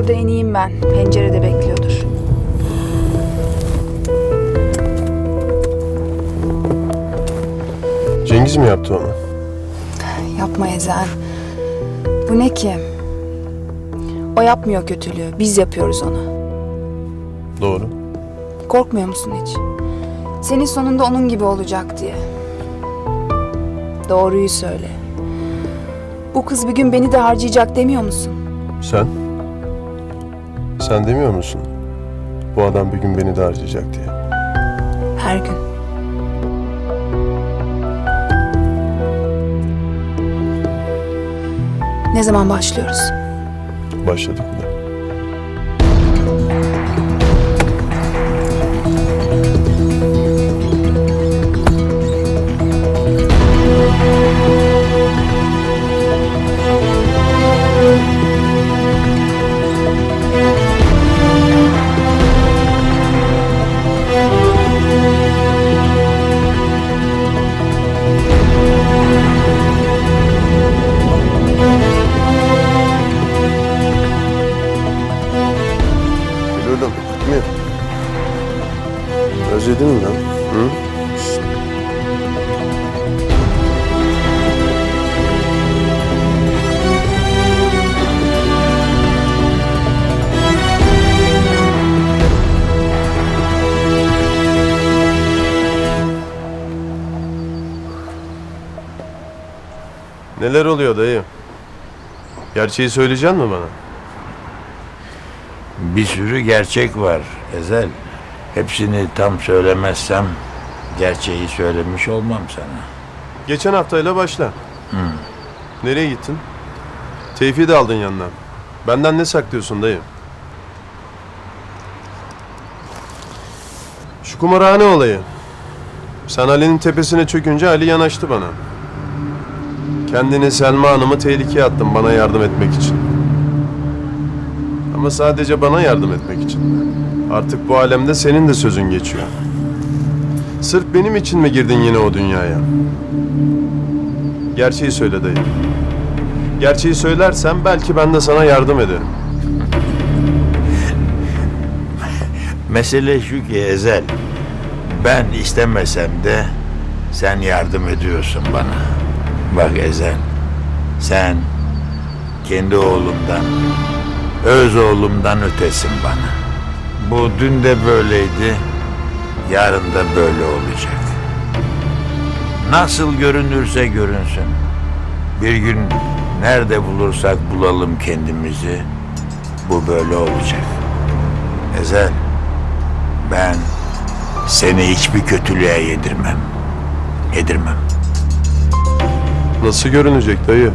da ineyim ben. Pencerede bekliyordur. Cengiz mi yaptı onu? Yapma Ezel. Bu ne ki? O yapmıyor kötülüğü. Biz yapıyoruz ona. Doğru. Korkmuyor musun hiç? Senin sonunda onun gibi olacak diye. Doğruyu söyle. Bu kız bir gün beni de harcayacak demiyor musun? Sen? Sen demiyor musun? Bu adam bir gün beni de harcayacak diye. Her gün. Ne zaman başlıyoruz? Başladık bile. Oğlum, gitmiyor. Özledin mi lan? Hı? Şişt. Neler oluyor dayı? Gerçeği söyleyecek misin bana? Bir sürü gerçek var Ezel. Hepsini tam söylemezsem gerçeği söylemiş olmam sana. Geçen haftayla başla. Nereye gittin? Tevfik'i de aldın yanına. Benden ne saklıyorsun dayı? Şu kumarhane olayı. Sen Ali'nin tepesine çökünce Ali yanaştı bana. Kendini Selma Hanım'ı tehlikeye attın bana yardım etmek için. Ama sadece bana yardım etmek için. Artık bu alemde senin de sözün geçiyor. Sırf benim için mi girdin yine o dünyaya? Gerçeği söyle dayı. Gerçeği söylersen belki ben de sana yardım ederim. Mesele şu ki Ezel, ben istemesem de sen yardım ediyorsun bana. Bak Ezel, sen kendi oğlumdan, öz oğlumdan ötesin bana. Bu dün de böyleydi, yarın da böyle olacak. Nasıl görünürse görünsün. Bir gün nerede bulursak bulalım kendimizi, bu böyle olacak. Ezel, ben seni hiçbir kötülüğe yedirmem. Yedirmem. Nasıl görünecek dayı?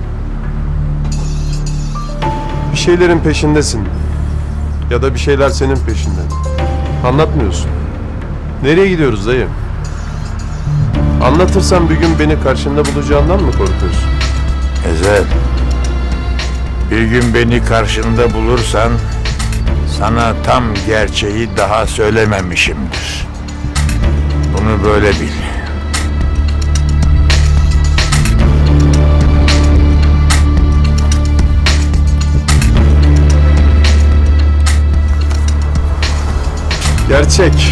Bir şeylerin peşindesin. Ya da bir şeyler senin peşinde. Anlatmıyorsun. Nereye gidiyoruz dayı? Anlatırsan bir gün beni karşında bulacağından mı korkuyorsun? Ezel, bir gün beni karşında bulursan sana tam gerçeği daha söylememişimdir. Bunu böyle bil. Gerçek.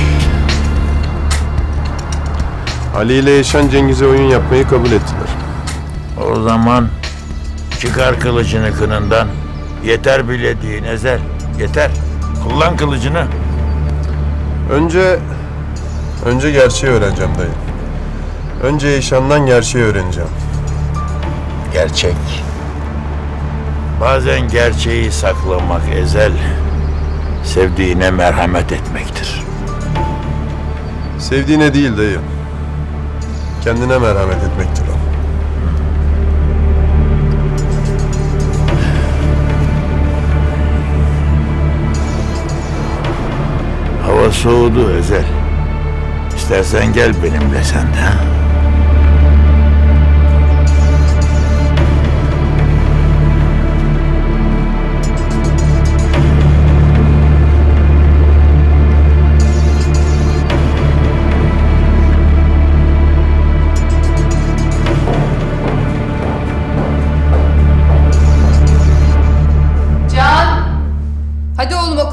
Ali ile Yaşan Cengiz'e oyun yapmayı kabul ettiler. O zaman çıkar kılıcını kınından. Yeter bilediğin Ezel, yeter. Kullan kılıcını. Önce gerçeği öğreneceğim dayı. Önce Yaşan'dan gerçeği öğreneceğim. Gerçek. Bazen gerçeği saklamak Ezel, sevdiğine merhamet etmektir. Sevdiğine değil dayı. Kendine merhamet etmektir o. Hava soğudu Ezel. İstersen gel benimle sen de. Ha?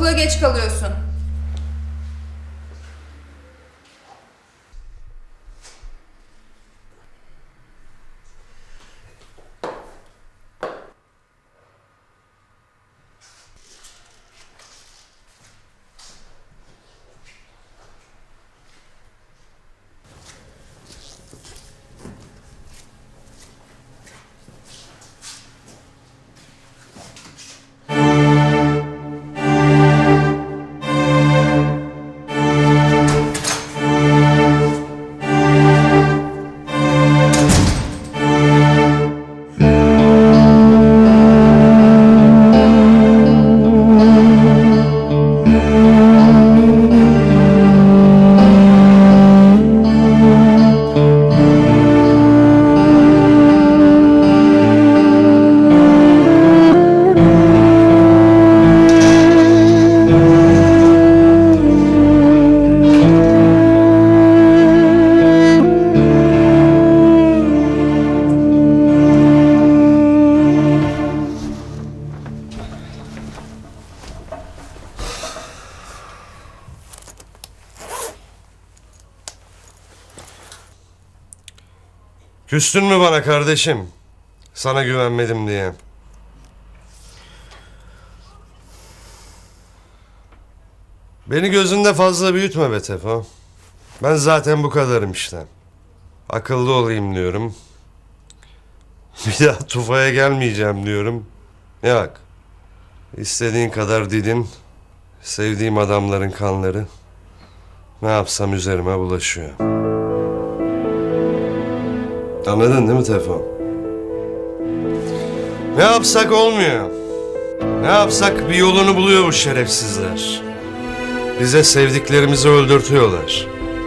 Okula geç kalıyorsun. Küstün mü bana kardeşim? Sana güvenmedim diye. Beni gözünde fazla büyütme be Tefo. Ben zaten bu kadarım işte. Akıllı olayım diyorum. Bir daha Tufa'ya gelmeyeceğim diyorum. Yok. İstediğin kadar didin. Sevdiğim adamların kanları. Ne yapsam üzerime bulaşıyor. Anladın değil mi Tefo? Ne yapsak olmuyor. Ne yapsak bir yolunu buluyor bu şerefsizler. Bize sevdiklerimizi öldürtüyorlar.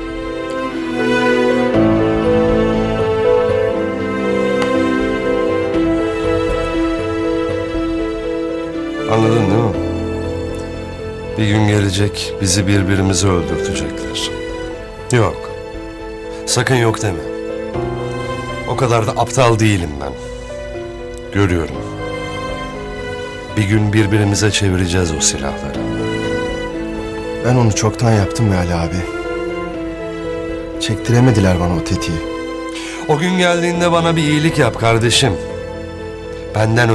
Anladın değil mi? Bir gün gelecek bizi birbirimize öldürtecekler. Yok. Sakın yok deme. O kadar da aptal değilim ben. Görüyorum. Bir gün birbirimize çevireceğiz o silahları. Ben onu çoktan yaptım be Ali abi. Çektiremediler bana o tetiği. O gün geldiğinde bana bir iyilik yap kardeşim. Benden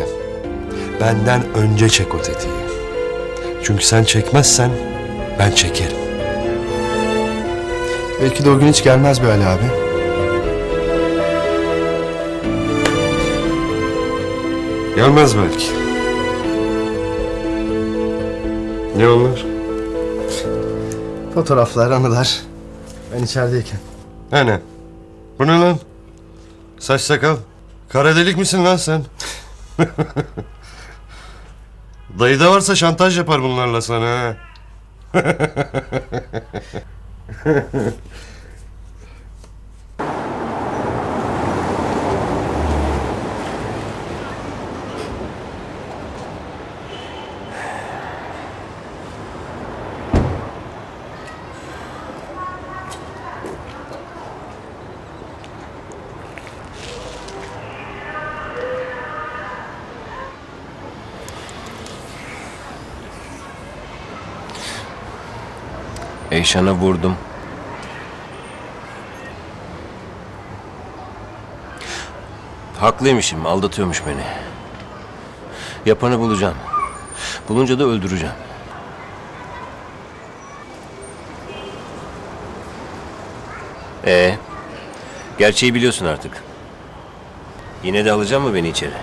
önce çek o tetiği. Çünkü sen çekmezsen ben çekerim. Belki de o gün hiç gelmez be Ali abi. Gelmez belki. Ne onlar? Fotoğraflar, anılar. Ben içerideyken. Hani? Bu ne lan? Saç sakal. Kara delik misin lan sen? Dayı da varsa şantaj yapar bunlarla sana ha. Eyşan'a vurdum. Haklıymışım, aldatıyormuş beni. Yapanı bulacağım. Bulunca da öldüreceğim. Gerçeği biliyorsun artık. Yine de alacak mı beni içeri?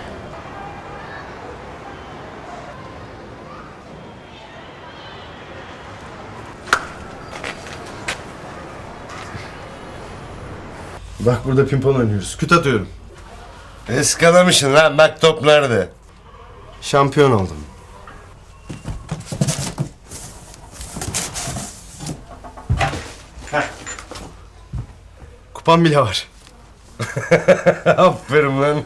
Bak burada pimpon oynuyoruz. Küt atıyorum. Eskalamışsın lan, bak top nerede? Şampiyon oldum. Kupam bile var. Aferin lan.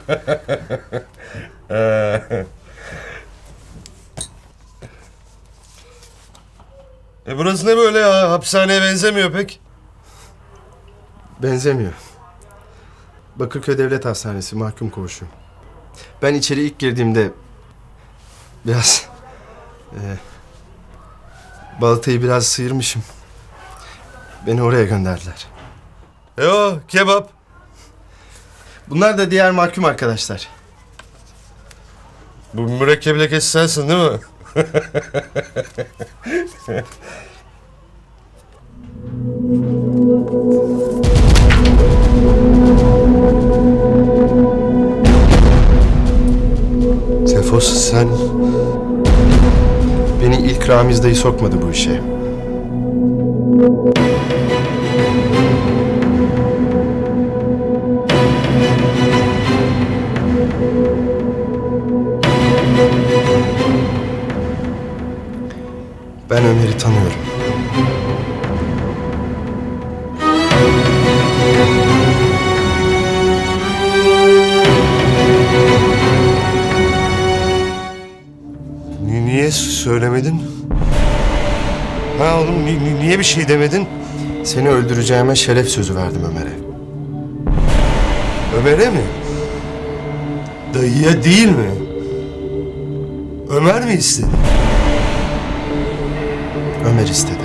Burası ne böyle ya? Hapishaneye benzemiyor pek. Benzemiyor. Bakırköy Devlet Hastanesi, mahkum koğuşu. Ben içeri ilk girdiğimde biraz Balatayı biraz sıyırmışım. Beni oraya gönderdiler. O kebap. Bunlar da diğer mahkum arkadaşlar. Bu mürekkep lekesi sensin değil mi? Sefos sen... Beni ilk Ramiz dayı sokmadı bu işe. Ben Ömer'i tanıyorum. Niye söylemedin? Ha oğlum niye bir şey demedin? Seni öldüreceğime şeref sözü verdim Ömer'e. Ömer'e mi? Dayıya değil mi? Ömer mi istedi? Ömer istedi.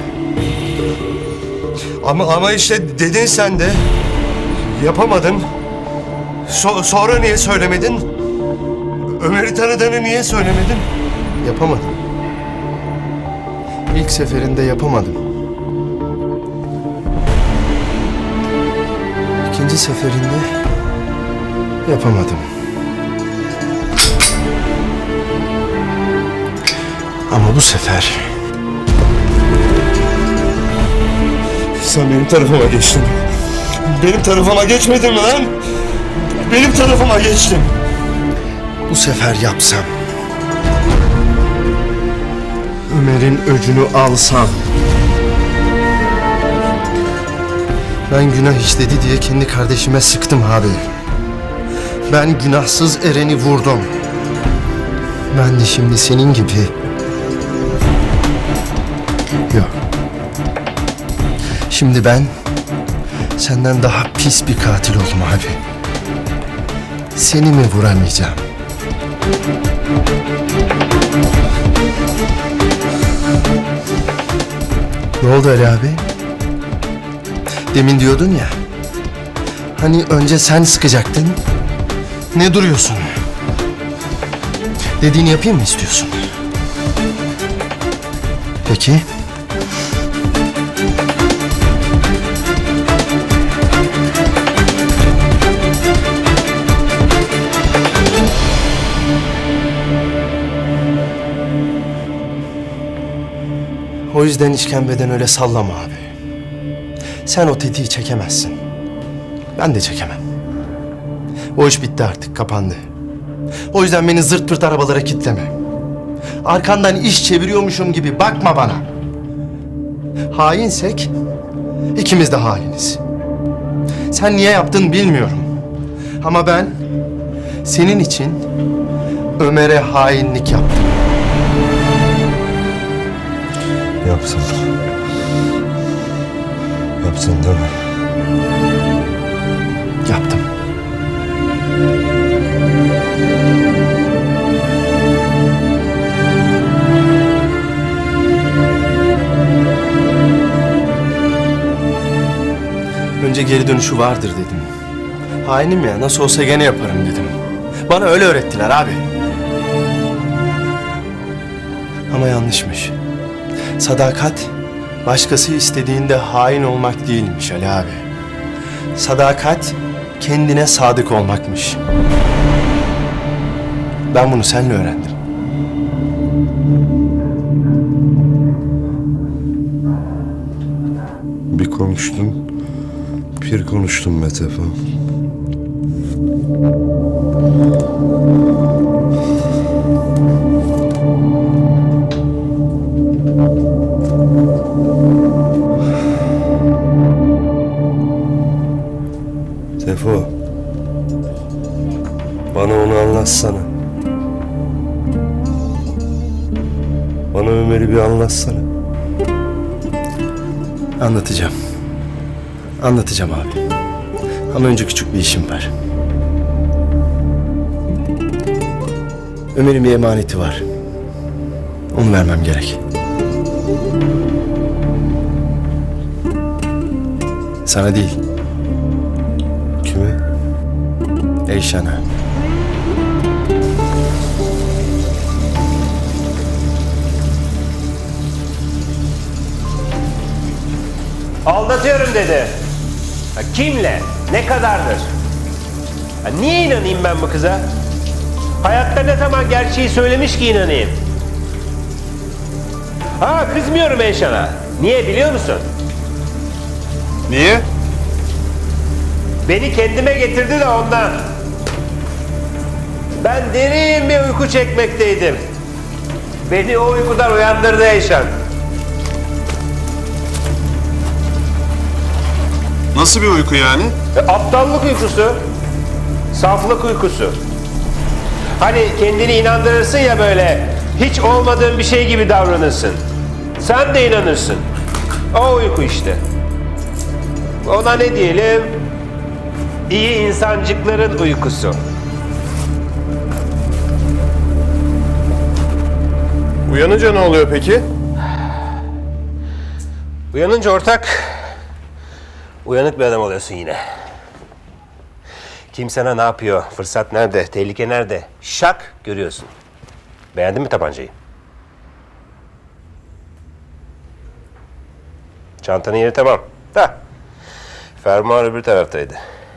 Ama işte dedin sen de. Yapamadın. Sonra niye söylemedin? Ömer'i tanıdığını niye söylemedin? Yapamadım. İlk seferinde yapamadım. İkinci seferinde yapamadım. Ama bu sefer Sen benim tarafıma geçtin. Benim tarafıma geçmedin mi lan? Benim tarafıma geçtin. bu sefer yapsam, Ömer'in öcünü alsam, ben günah işledi diye kendi kardeşime sıktım abi. Ben günahsız Eren'i vurdum. Ben de şimdi senin gibi... Yok. Şimdi ben senden daha pis bir katil oldum abi. Seni mi vuramayacağım? Ne oldu Ali abi? Demin diyordun ya. Hani önce sen sıkacaktın. Ne duruyorsun? Dediğini yapayım mı istiyorsun? Peki. O yüzden işkembeden öyle sallama abi. Sen o tetiği çekemezsin. Ben de çekemem. O iş bitti artık, kapandı. O yüzden beni zırt pırt arabalara kilitleme. Arkandan iş çeviriyormuşum gibi bakma bana. Hainsek ikimiz de hainiz. Sen niye yaptın bilmiyorum. Ama ben senin için Ömer'e hainlik yaptım. Yapsın. Yapsın değil mi? Yaptım. Önce geri dönüşü vardır dedim. Hainim ya, nasıl olsa gene yaparım dedim. Bana öyle öğrettiler abi. Ama yanlışmış. Sadakat, başkası istediğinde hain olmak değilmiş Ali abi. Sadakat, kendine sadık olmakmış. Ben bunu seninle öğrendim. Bir konuştun, bir konuştun Metefa. Tefo, bana onu anlatsana. Bana Ömer'i bir anlatsana. Anlatacağım. Anlatacağım abi. Ama önce küçük bir işim var. Ömer'in bir emaneti var. Onu vermem gerek. Sana değil. Kime? Eyşan'a. Aldatıyorum dedi. Ha, kimle? Ne kadardır? Ha, niye inanayım ben bu kıza? Hayatta ne zaman gerçeği söylemiş ki inanayım? Ha, kızmıyorum Eyşan'a. Niye biliyor musun? Niye? Beni kendime getirdi de ondan. Ben derin bir uyku çekmekteydim. Beni o uykudan uyandırdı Eyşan. Nasıl bir uyku yani? Aptallık uykusu. Saflık uykusu. Hani kendini inandırırsın ya böyle, hiç olmadığın bir şey gibi davranırsın. Sen de inanırsın. O uyku işte. Ona ne diyelim? İyi insancıkların uykusu. Uyanınca ne oluyor peki? Uyanınca ortak, uyanık bir adam oluyorsun yine. Kim sana ne yapıyor, fırsat nerede, tehlike nerede? Şak görüyorsun. Beğendin mi tabancayı? Çantanın yeri tamam. Da. Fermuar öbür taraftaydı.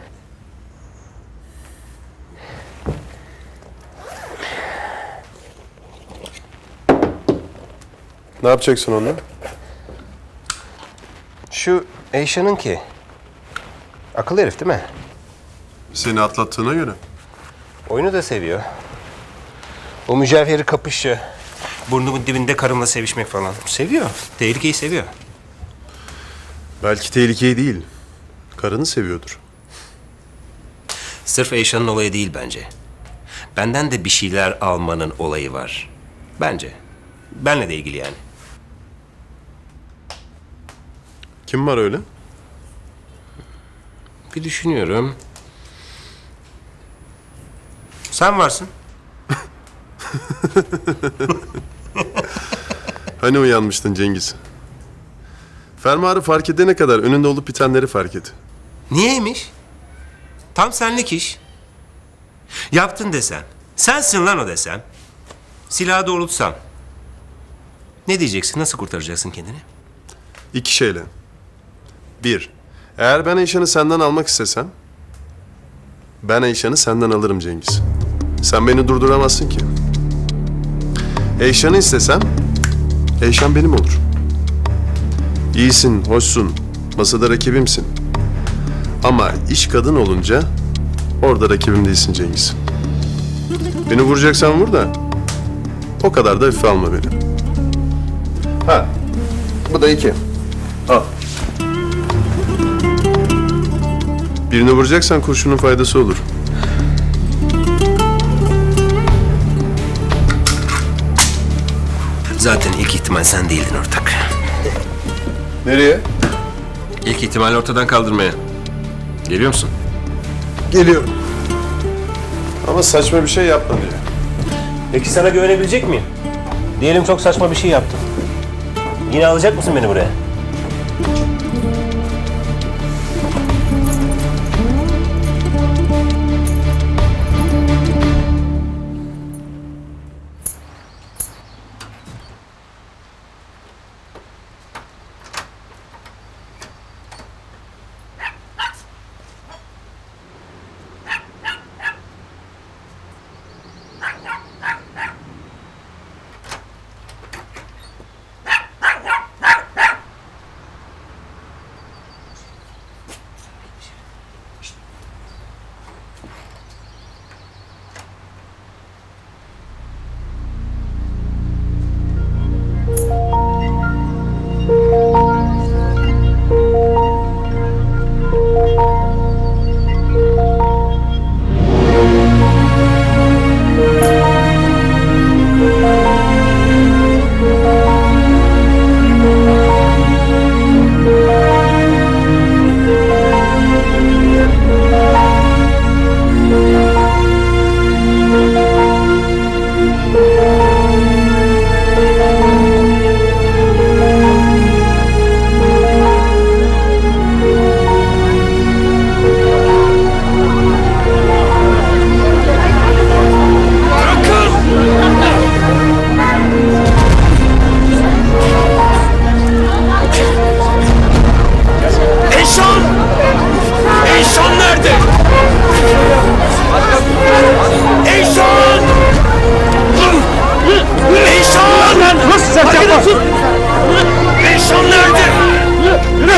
Ne yapacaksın onunla? Şu Eyşan'ın ki. Akıllı herif değil mi? Seni atlattığına göre. Oyunu da seviyor. O mücevheri kapışı. Burnumun dibinde karımla sevişmek falan. Seviyor. Tehlikeyi seviyor. Belki tehlikeyi değil. Karını seviyordur. Sırf Eyşan'ın olayı değil bence. Benden de bir şeyler almanın olayı var. Bence. Benle de ilgili yani. Kim var öyle? Bir düşünüyorum. Sen varsın. Hani uyanmıştın Cengiz? Fermuarı fark edene kadar önünde olup bitenleri fark et. Niyeymiş? Tam senlik iş. Yaptın desem. Sensin lan o desem. Silahı doğrultsam. Ne diyeceksin? Nasıl kurtaracaksın kendini? İki şeyle. Bir, eğer ben Eyşan'ı senden almak istesem, ben Eyşan'ı senden alırım Cengiz. Sen beni durduramazsın ki. Eyşan'ı istesem, Eyşan benim olur. İyisin, hoşsun, masada rakibimsin. Ama iş kadın olunca orada rakibim değilsin Cengiz. Beni vuracaksan vur da o kadar da hafife alma beni. Ha, bu da iki. Al. Birini vuracaksan kurşunun faydası olur. Zaten ilk ihtimal sen değildin ortak. Nereye? İlk ihtimali ortadan kaldırmaya. Geliyor musun? Geliyorum. Ama saçma bir şey yapma diye. Peki sana güvenebilecek miyim? Diyelim çok saçma bir şey yaptım. Yine alacak mısın beni buraya?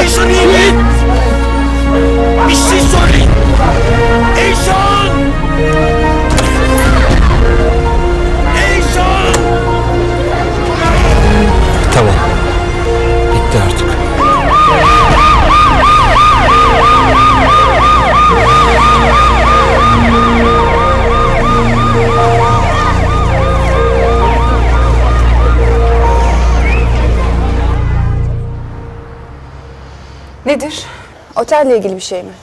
Eyşan iyi mi? Bir şey söyleyin. Eyşan! Eyşan! Tamam. Bitti artık. Nedir? Otelle ilgili bir şey mi?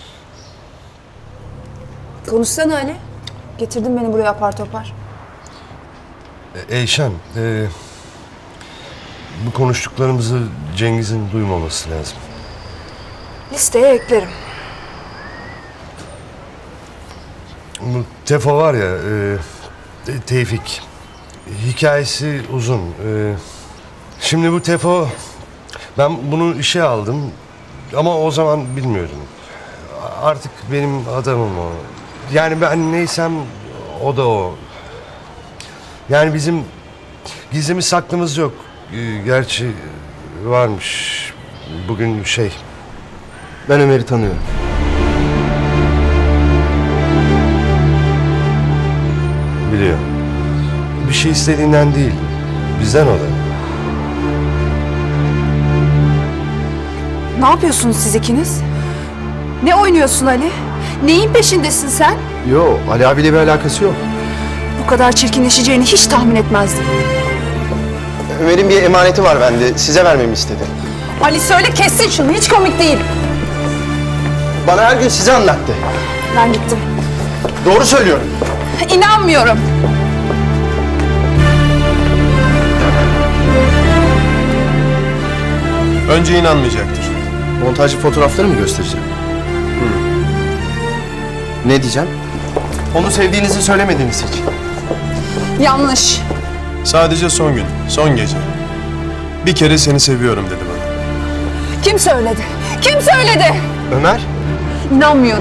Konuşsana Ali. Getirdin beni buraya apar topar. Eyşan, bu konuştuklarımızı Cengiz'in duymaması lazım. Listeye eklerim. Bu Tefo var ya, Tevfik. Hikayesi uzun. Şimdi bu Tefo, ben bunu işe aldım ama o zaman bilmiyordum. Artık benim adamım o. Yani ben neysem o da o. Yani bizim gizlimiz saklımız yok. Gerçi varmış. Bugün Ben Ömer'i tanıyorum. biliyor. Bir şey istediğinden değil. Bizden o da. Ne yapıyorsunuz siz ikiniz? Ne oynuyorsun Ali? Neyin peşindesin sen? Yo, Ali abiyle bir alakası yok. Bu kadar çirkinleşeceğini hiç tahmin etmezdim. Ömer'in bir emaneti var bende. Size vermemi istedi. Ali söyle kessin şunu. Hiç komik değil. Bana her gün size anlattı. Ben gittim. Doğru söylüyorum. İnanmıyorum. Önce inanmayacaktır. Montajlı fotoğrafları mı göstereceğim? Ne diyeceğim? Onu sevdiğinizi söylemediniz hiç. Yanlış. Sadece son gün, son gece. Bir kere seni seviyorum dedi bana. Kim söyledi? Kim söyledi? Ömer? İnanmıyorum.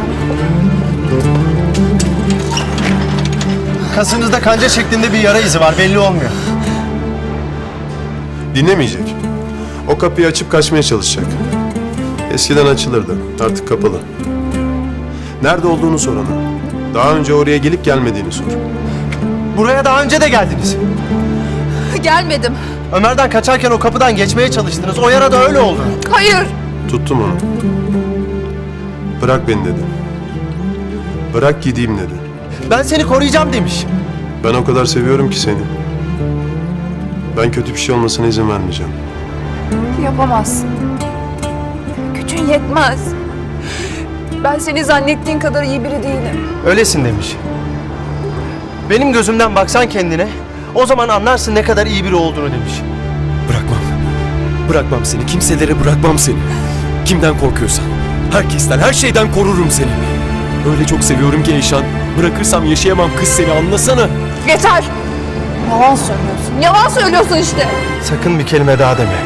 Kasınızda kanca şeklinde bir yara izi var. Belli olmuyor. Dinlemeyecek. O kapıyı açıp kaçmaya çalışacak. Eskiden açılırdı, artık kapalı. Nerede olduğunu sor ona. Daha önce oraya gelip gelmediğini sor. Buraya daha önce de geldiniz. Gelmedim. Ömer'den kaçarken o kapıdan geçmeye çalıştınız. O yara da öyle oldu. Hayır. Tuttum onu. Bırak beni dedi. Bırak gideyim dedi. Ben seni koruyacağım demiş. Ben o kadar seviyorum ki seni. Ben kötü bir şey olmasına izin vermeyeceğim. Yapamazsın. Gücün yetmez. Ben seni zannettiğin kadar iyi biri değilim. Öylesin demiş. Benim gözümden baksan kendine, o zaman anlarsın ne kadar iyi biri olduğunu demiş. Bırakmam. Bırakmam seni. Kimselere bırakmam seni. Kimden korkuyorsan. Herkesten, her şeyden korurum seni. Öyle çok seviyorum ki Eyşan. Bırakırsam yaşayamam kız seni, anlasana. Yeter. Yalan söylüyorsun. Yalan söylüyorsun işte. Sakın bir kelime daha deme.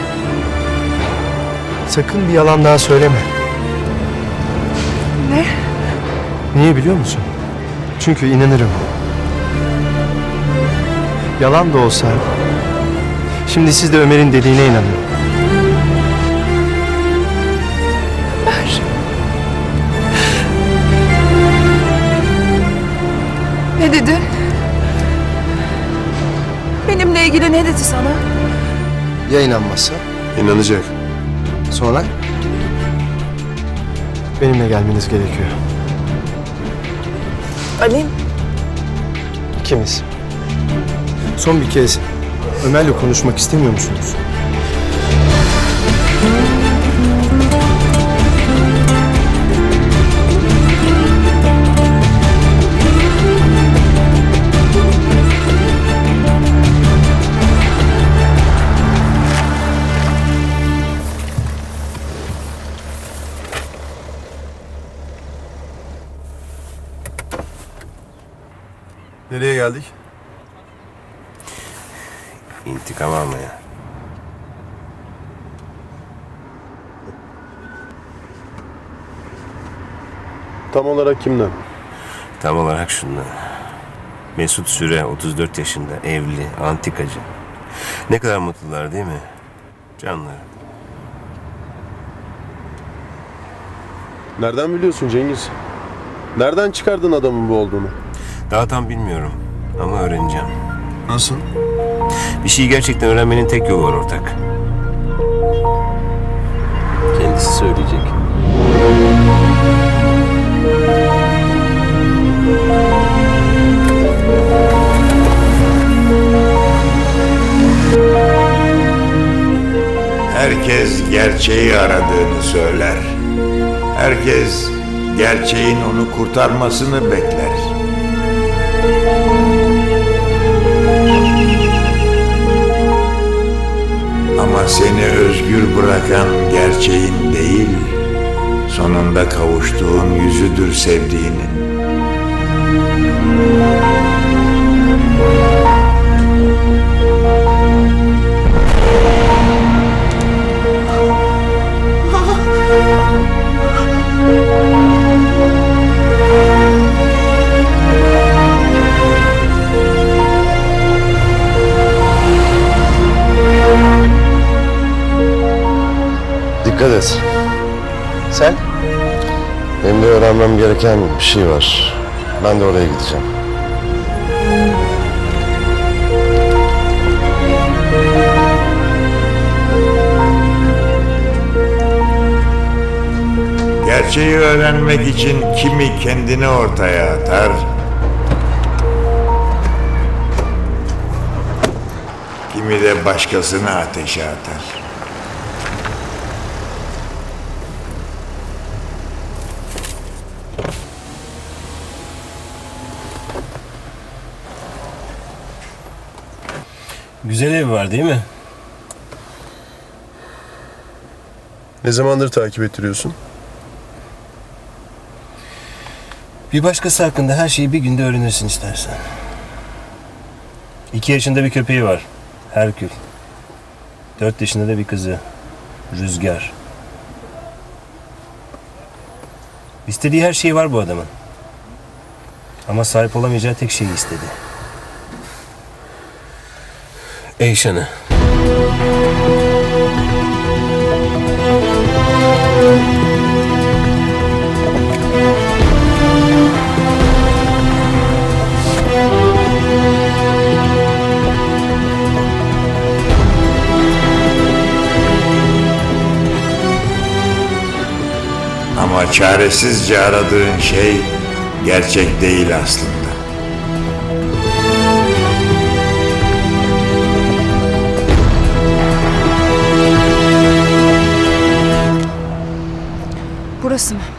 Sakın bir yalan daha söyleme. Ne? Niye biliyor musun? Çünkü inanırım. Yalan da olsa, şimdi siz de Ömer'in dediğine inanın. Ömer. Ne dedi? Benimle ilgili ne dedi sana? Ya inanmazsa? İnanacak. Sonra? Benimle gelmeniz gerekiyor. Ali. İkimiz. Son bir kez Ömer'le konuşmak istemiyor musunuz? Nereye geldik? İntikam almaya. Tam olarak kimden? Tam olarak şundan. Mesut Süre, 34 yaşında, evli, antikacı. Ne kadar mutlular değil mi? Canları. Nereden biliyorsun Cengiz? Nereden çıkardın adamın bu olduğunu? Daha tam bilmiyorum ama öğreneceğim. Nasıl? Bir şeyi gerçekten öğrenmenin tek yolu var ortak. Kendisi söyleyecek. Herkes gerçeği aradığını söyler. Herkes gerçeğin onu kurtarmasını bekler. Ama seni özgür bırakan gerçeğin değil, sonunda kavuştuğun yüzüdür sevdiğinin. Dikkat et. Sen? Benim de öğrenmem gereken bir şey var. Ben de oraya gideceğim. Gerçeği öğrenmek için kimi kendini ortaya atar, kimi de başkasını ateşe atar. Güzel ev var değil mi? Ne zamandır takip ettiriyorsun? Bir başkası hakkında her şeyi bir günde öğrenirsin istersen. 2 yaşında bir köpeği var. Herkül. 4 yaşında da bir kızı. Rüzgar. İstediği her şey var bu adamın. Ama sahip olamayacağı tek şeyi istedi. Eyşan'ı. Ama çaresizce aradığın şey gerçek değil aslında. Burası mı?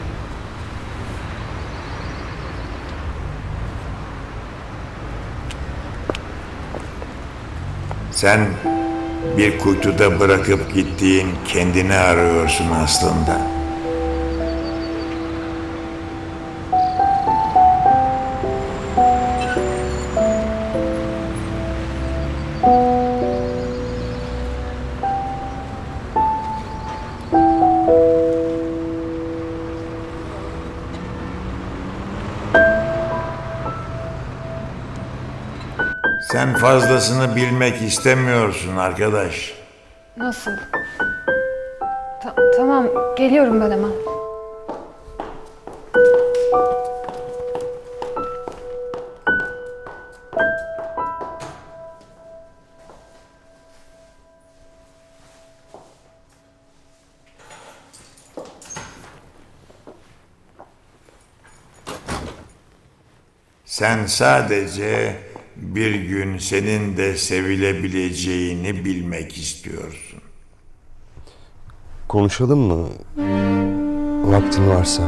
Sen bir kuytuda bırakıp gittiğin kendini arıyorsun aslında. Sen fazlasını bilmek istemiyorsun arkadaş. Nasıl? Tamam, geliyorum ben hemen. Sen sadece bir gün senin de sevilebileceğini bilmek istiyorsun. Konuşalım mı? Vaktin varsa.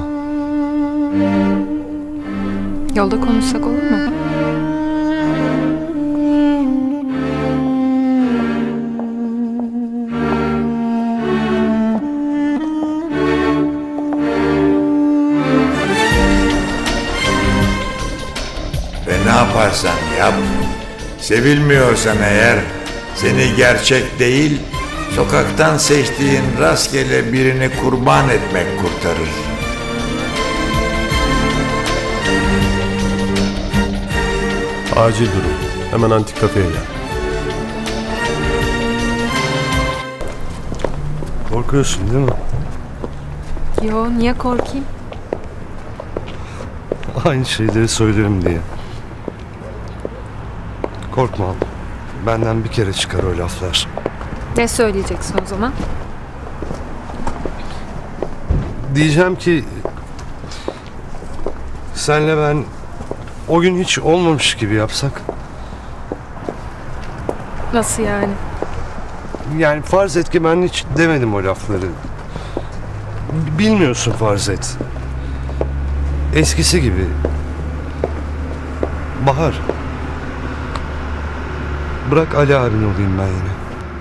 Yolda konuşsak olur mu? Ve ne yaparsan yap, sevilmiyorsan eğer seni gerçek değil, sokaktan seçtiğin rastgele birini kurban etmek kurtarır. Acil durum. Hemen antik kafeye gel. Korkuyorsun değil mi? Yo, niye korkayım? aynı şeyleri söylerim diye. Korkma. Benden bir kere çıkar o laflar. Ne söyleyeceksin o zaman? Diyeceğim ki senle ben o gün hiç olmamış gibi yapsak. Nasıl yani? Yani farz et ki ben hiç demedim o lafları. Bilmiyorsun farz et. Eskisi gibi. Bahar. Bırak Ali abin olayım ben yine.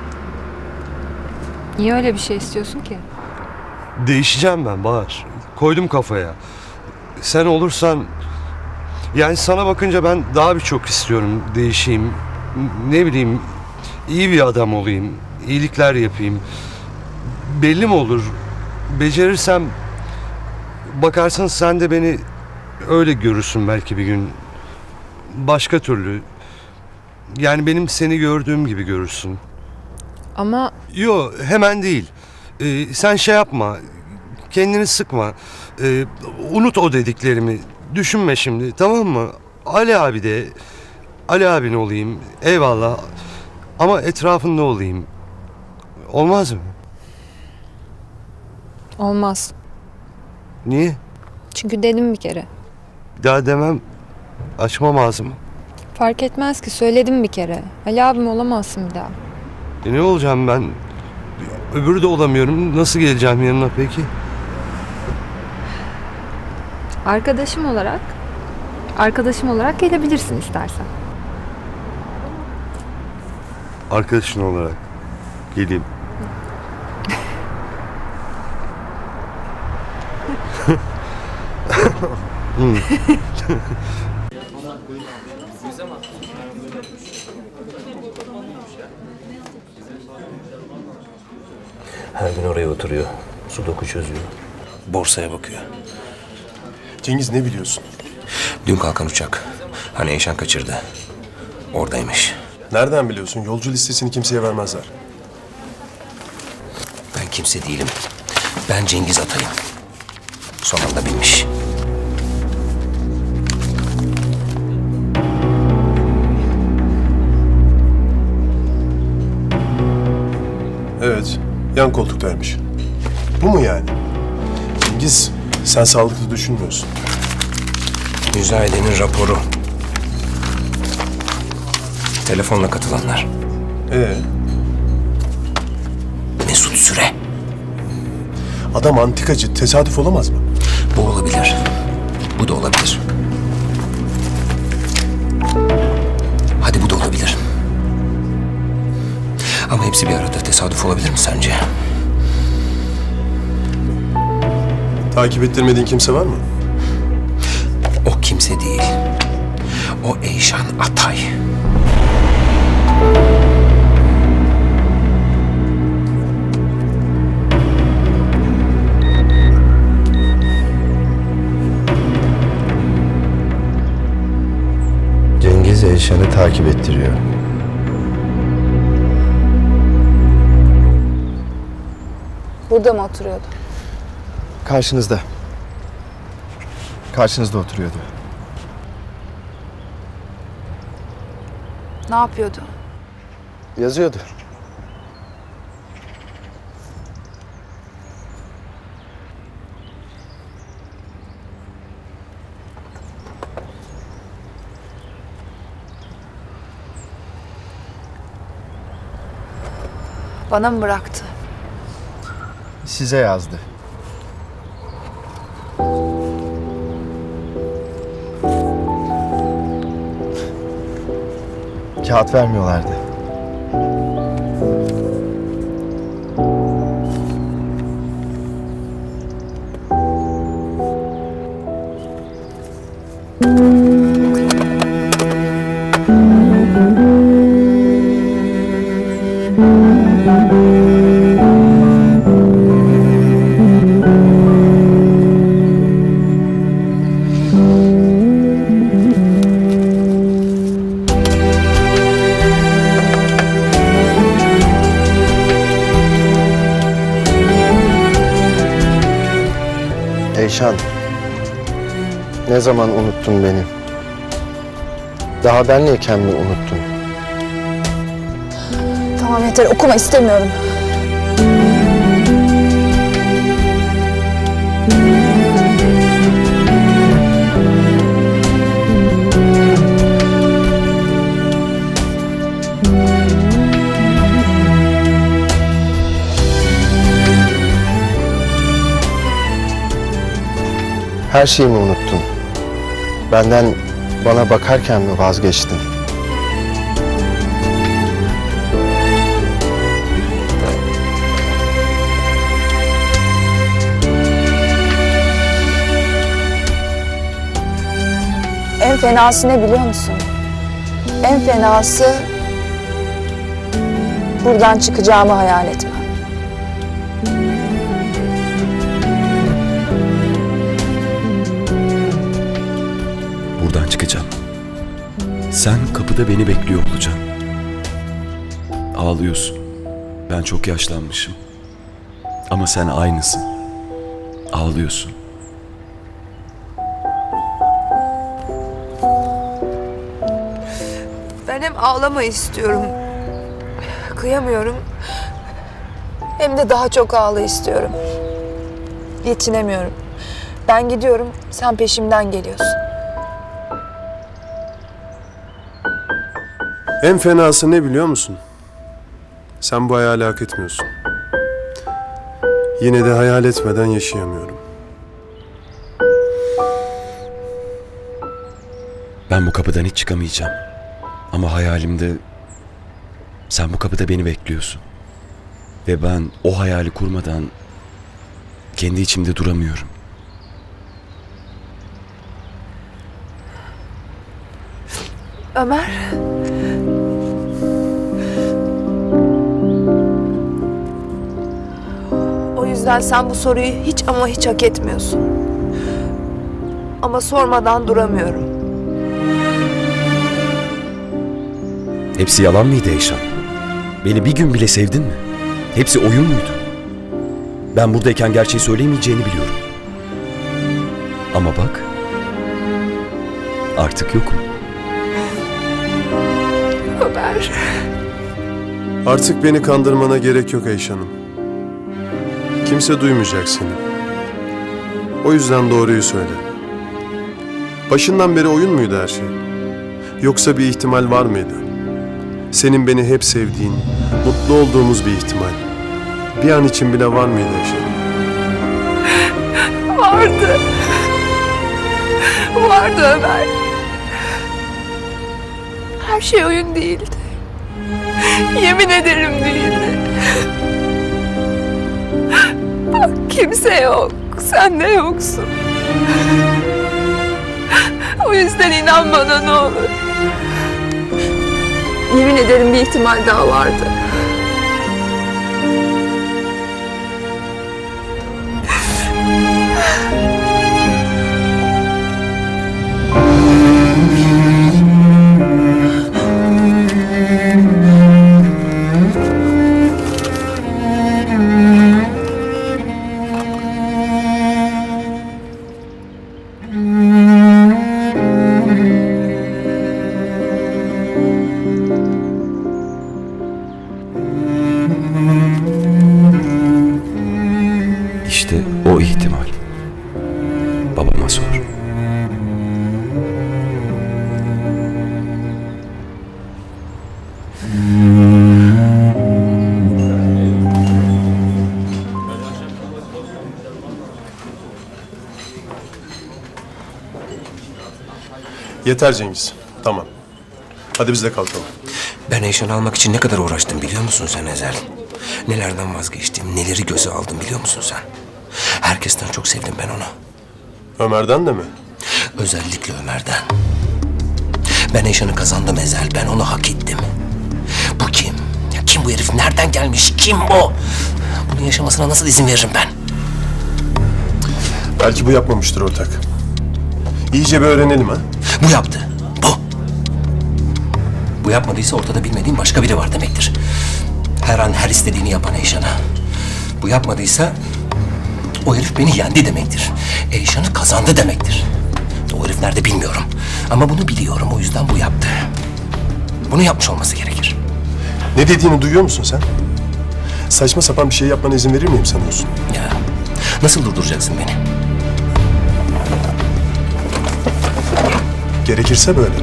Niye öyle bir şey istiyorsun ki? Değişeceğim ben Bahar. Koydum kafaya. Sen olursan... Yani sana bakınca ben daha birçok istiyorum. Değişeyim. Ne bileyim... iyi bir adam olayım. İyilikler yapayım. Belli mi olur? Becerirsem... Bakarsın sen de beni... öyle görürsün belki bir gün. Başka türlü. Yani benim seni gördüğüm gibi görürsün. Ama Yo, hemen değil. Sen şey yapma. Kendini sıkma. Unut o dediklerimi. Düşünme şimdi, tamam mı? Ali abi de... Ali abin olayım. Eyvallah. Ama etrafında olayım. Olmaz mı? olmaz. Niye? Çünkü dedim bir kere. Bir daha demem. Açmam ağzımı. Fark etmez ki, söyledim bir kere. Ali abim olamazsın bir daha. Ne olacağım ben? Öbürü de olamıyorum. Nasıl geleceğim yanına peki? Arkadaşım olarak gelebilirsin istersen. Arkadaşın olarak. Geleyim. Her gün oraya oturuyor. Sudoku çözüyor. Borsaya bakıyor. Cengiz ne biliyorsun? Dün kalkan uçak. Hani Eyşan kaçırdı. Oradaymış. Nereden biliyorsun? Yolcu listesini kimseye vermezler. Ben kimse değilim. Ben Cengiz Atay'ım. Son anda bilmiş. Evet, yan koltuktaymış. Bu mu yani? Cengiz, sen sağlıklı düşünmüyorsun. Müzayedenin raporu. Telefonla katılanlar. Mesut Süre. Adam antikacı, tesadüf olamaz mı? Bu olabilir. Bu da olabilir. Hadi bu da olabilir. Ama hepsi bir arada tesadüf olabilir mi sence? Takip ettirmediğin kimse var mı? O kimse değil. O Eyşan Atay. Cengiz Eyşan'ı takip ettiriyor. Burada mı oturuyordu? Karşınızda. Karşınızda oturuyordu. Ne yapıyordu? Yazıyordu. Bana mı bıraktı? Size yazdı. Kağıt vermiyorlardı. Eyşan, Ne zaman unuttun beni? Daha benleyken mi unuttun? Tamam yeter, okuma istemiyorum. Her şeyi mi unuttun? Benden bana bakarken mi vazgeçtin? En fenası ne biliyor musun? En fenası buradan çıkacağımı hayal etmem. Buradan çıkacağım. Sen kapıda beni bekliyor olacaksın. Ağlıyorsun. Ben çok yaşlanmışım. Ama sen aynısın. Ağlıyorsun. Ben hem ağlamayı istiyorum. Kıyamıyorum. Hem de daha çok ağla istiyorum. Geçinemiyorum. Ben gidiyorum, sen peşimden geliyorsun. En fenası ne biliyor musun? Sen bu hayali hak etmiyorsun. Yine de hayal etmeden yaşayamıyorum. Ben bu kapıdan hiç çıkamayacağım. Ama hayalimde sen bu kapıda beni bekliyorsun. Ve ben o hayali kurmadan kendi içimde duramıyorum. Ömer. O yüzden sen bu soruyu hiç ama hiç hak etmiyorsun. Ama sormadan duramıyorum. Hepsi yalan mıydı Eyşan? Beni bir gün bile sevdin mi? Hepsi oyun muydu? Ben buradayken gerçeği söyleyemeyeceğini biliyorum. Ama bak, artık yokum. Ömer. Artık beni kandırmana gerek yok Eyşan'ım. Kimse duymayacak seni. O yüzden doğruyu söyle. Başından beri oyun muydu her şey? Yoksa bir ihtimal var mıydı? Senin beni hep sevdiğin, mutlu olduğumuz bir ihtimal. Bir an için bile var mıydı Eyşan'ım? Vardı. Vardı Ömer. Her şey oyun değildi. Yemin ederim değildi. Bak kimse yok. Sen de yoksun. O yüzden inan bana ne olur. Yemin ederim bir ihtimal daha vardı. İşte o ihtimal. Babama sor. Yeter Cengiz. Tamam. Hadi biz de kalkalım. Ben Eyşan'ı almak için ne kadar uğraştım biliyor musun sen Ezel? Nelerden vazgeçtim, neleri göze aldım biliyor musun sen? Herkesten çok sevdim ben onu. Ömer'den de mi? Özellikle Ömer'den. Ben Eyşan'ı kazandım Ezel, ben onu hak ettim. Bu kim? Ya kim bu herif? Nereden gelmiş? Kim o? Bunun yaşamasına nasıl izin veririm ben? Belki bu yapmamıştır ortak. İyice bir öğrenelim ha. Bu yaptı. Bu. Bu yapmadıysa ortada bilmediğim başka biri var demektir. Her an her istediğini yapan Eyşan'a. Bu yapmadıysa o herif beni yendi demektir. Eyşan'ı kazandı demektir. yaptı. O herif nerede bilmiyorum. Ama bunu biliyorum. O yüzden bu yaptı. Bunu yapmış olması gerekir. Ne dediğini duyuyor musun sen? Saçma sapan bir şey yapmana izin verir miyim sanıyorsun? Ya nasıl durduracaksın beni? Gerekirse böyle.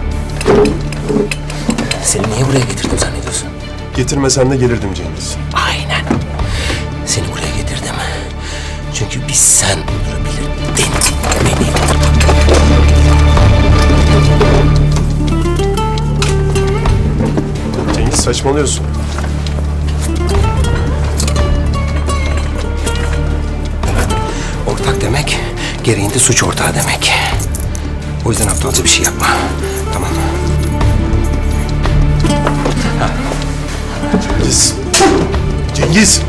Seni niye buraya getirdim zannediyorsun? Getirmesen de gelirdim Cengiz. Aynen. Seni buraya getirdim. Çünkü biz sen durdurabilirdin beni. Cengiz saçmalıyorsun. Ortak demek, gereğinde suç ortağı demek. O yüzden aptalca bir şey yapma. Tamam mı? Cengiz. Cengiz.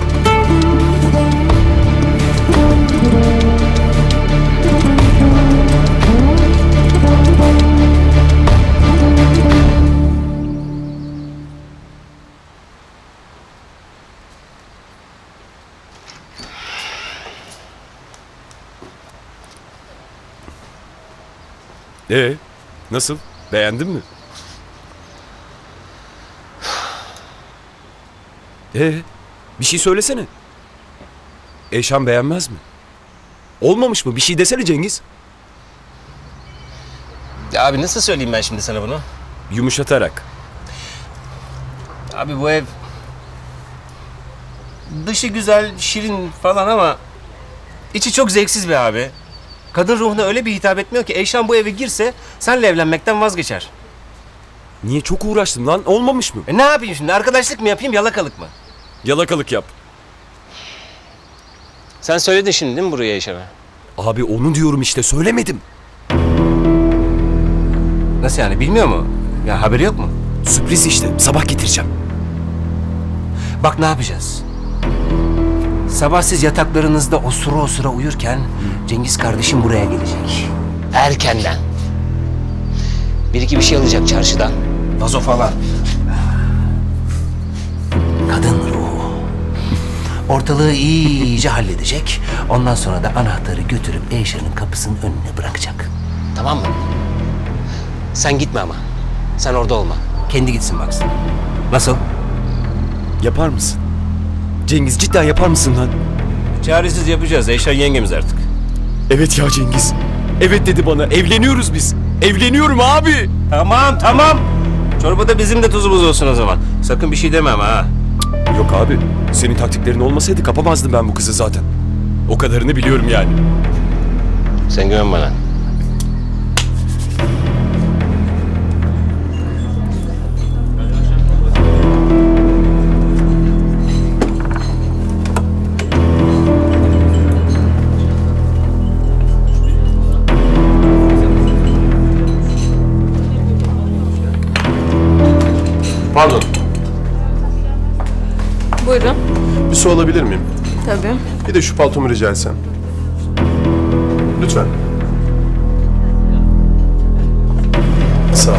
Nasıl? Beğendin mi? Bir şey söylesene. Eyşan beğenmez mi? Olmamış mı? Bir şey desene Cengiz. Ya abi nasıl söyleyeyim ben şimdi sana bunu? Yumuşatarak. Abi bu ev... Dışı güzel, şirin falan ama... içi çok zevksiz be abi. Kadın ruhuna öyle bir hitap etmiyor ki Eyşan bu eve girse senle evlenmekten vazgeçer. Niye çok uğraştın lan? Olmamış mı? Ne yapayım şimdi? Arkadaşlık mı yapayım, yalakalık mı? Yalakalık yap. Sen söyledin şimdi değil mi buraya Eyşan'a? Abi onu diyorum işte, söylemedim. Nasıl yani, bilmiyor mu? Ya haberi yok mu? Sürpriz işte, sabah getireceğim. Bak ne yapacağız? Sabah siz yataklarınızda osura uyurken Cengiz kardeşim buraya gelecek. Erkenden. Bir iki bir şey alacak çarşıdan. Vazo falan. Kadın ruhu. Ortalığı iyice halledecek. Ondan sonra da anahtarı götürüp Eyşan'ın kapısının önüne bırakacak. Tamam mı? Sen gitme ama. Sen orada olma. Kendi gitsin baksın. Nasıl? Yapar mısın? Cengiz cidden yapar mısın lan? Çaresiz yapacağız. Eyşan yengemiz artık. Evet ya Cengiz. Evet dedi bana. Evleniyoruz biz. Evleniyorum abi. Tamam. Çorbada bizim de tuzumuz olsun o zaman. Sakın bir şey deme ama ha. Yok abi. Senin taktiklerin olmasaydı kapamazdım ben bu kızı zaten. O kadarını biliyorum yani. Sen güven bana. Pardon. Buyurun. Bir su alabilir miyim? Tabii. Bir de şu paltomu rica etsem. Lütfen. Sağ ol.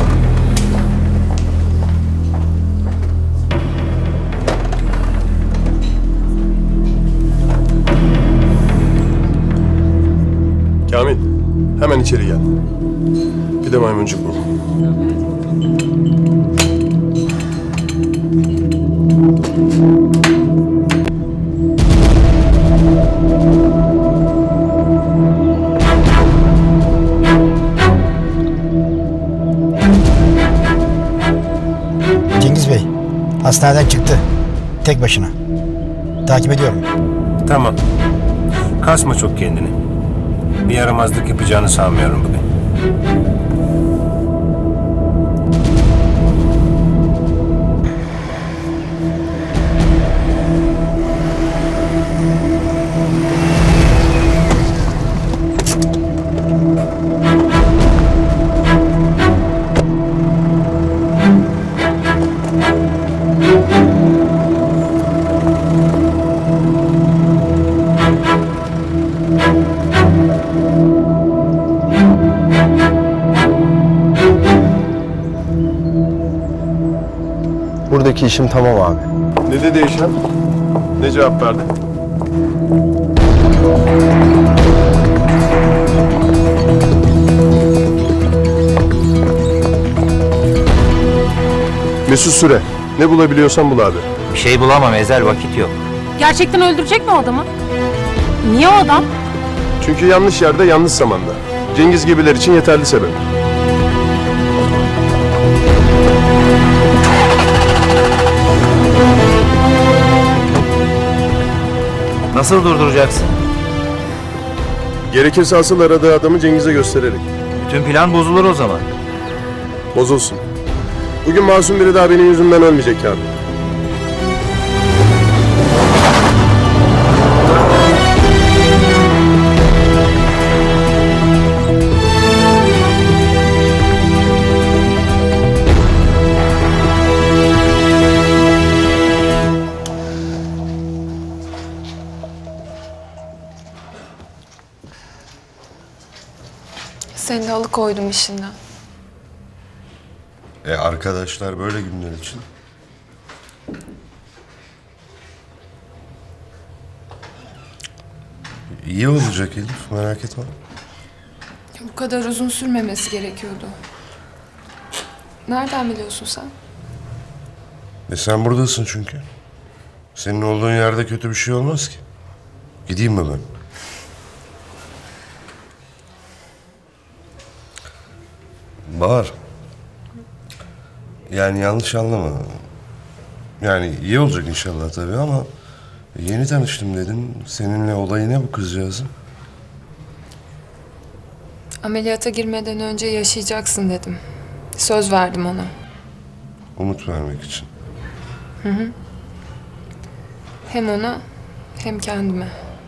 Kamil, hemen içeri gel. Bir de maymuncuk bul. Cengiz Bey, hastaneden çıktı. Tek başına. Takip ediyorum. Tamam. Kasma çok kendini. Bir yaramazlık yapacağını sanmıyorum bugün. Buradaki işim tamam abi. Ne dedi Eyşan? Ne cevap verdi? Mesut Süre. Ne bulabiliyorsan bul abi. Bir şey bulamam Ezel, vakit yok. Gerçekten öldürecek mi o adamı? Niye o adam? Çünkü yanlış yerde yanlış zamanda. Cengiz gibiler için yeterli sebep. Nasıl durduracaksın? Gerekirse asıl aradığı adamı Cengiz'e göstererek. Bütün plan bozulur o zaman. Bozulsun. Bugün masum biri daha benim yüzümden ölmeyecek abi. Seni de alıkoydum işinden. Arkadaşlar böyle günler için. İyi olacak Elif, merak etme. Bu kadar uzun sürmemesi gerekiyordu. Nereden biliyorsun sen? Sen buradasın çünkü. Senin olduğun yerde kötü bir şey olmaz ki. Gideyim mi ben? Bahar. Yani yanlış anlama. Yani iyi olacak inşallah tabii ama yeni tanıştım dedin. Seninle olayı ne bu kızcağızın? Ameliyata girmeden önce yaşayacaksın dedim. Söz verdim ona. Umut vermek için. Hı hı. Hem ona hem kendime.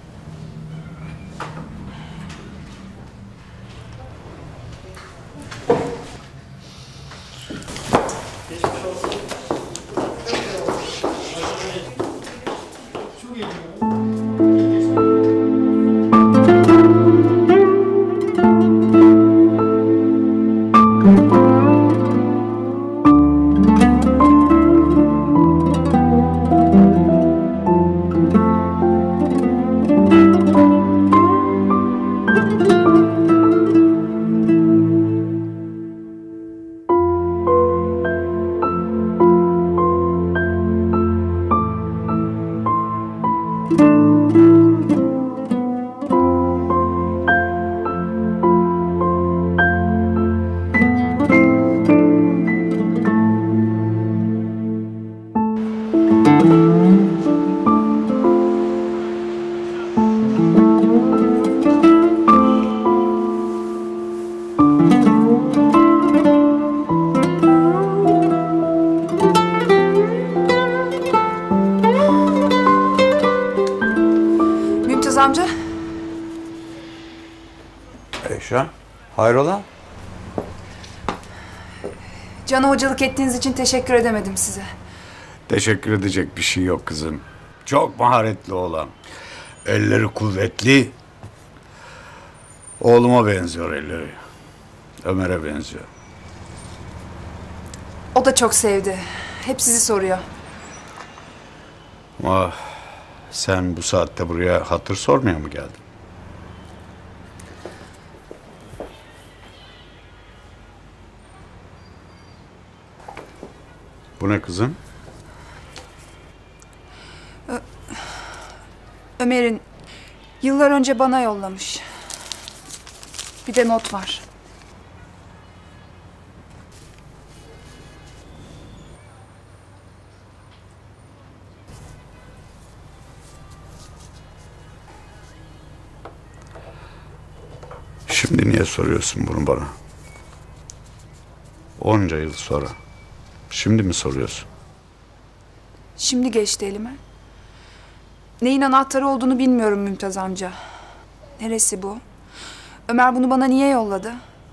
Amca. Eyşan, hayrola? Can'a hocalık ettiğiniz için teşekkür edemedim size. Teşekkür edecek bir şey yok kızım. Çok maharetli oğlan. Elleri kuvvetli. Oğluma benziyor elleri. Ömer'e benziyor. O da çok sevdi. Hep sizi soruyor. Ah, sen bu saatte buraya hatır sormaya mı geldin? Bu ne kızım? Ömer'in yıllar önce bana yollamış. Bir de not var. Şimdi niye soruyorsun bunu bana? Onca yıl sonra. Şimdi mi soruyorsun? Şimdi geçti elime. Neyin anahtarı olduğunu bilmiyorum Mümtaz amca. Neresi bu? Ömer bunu bana niye yolladı?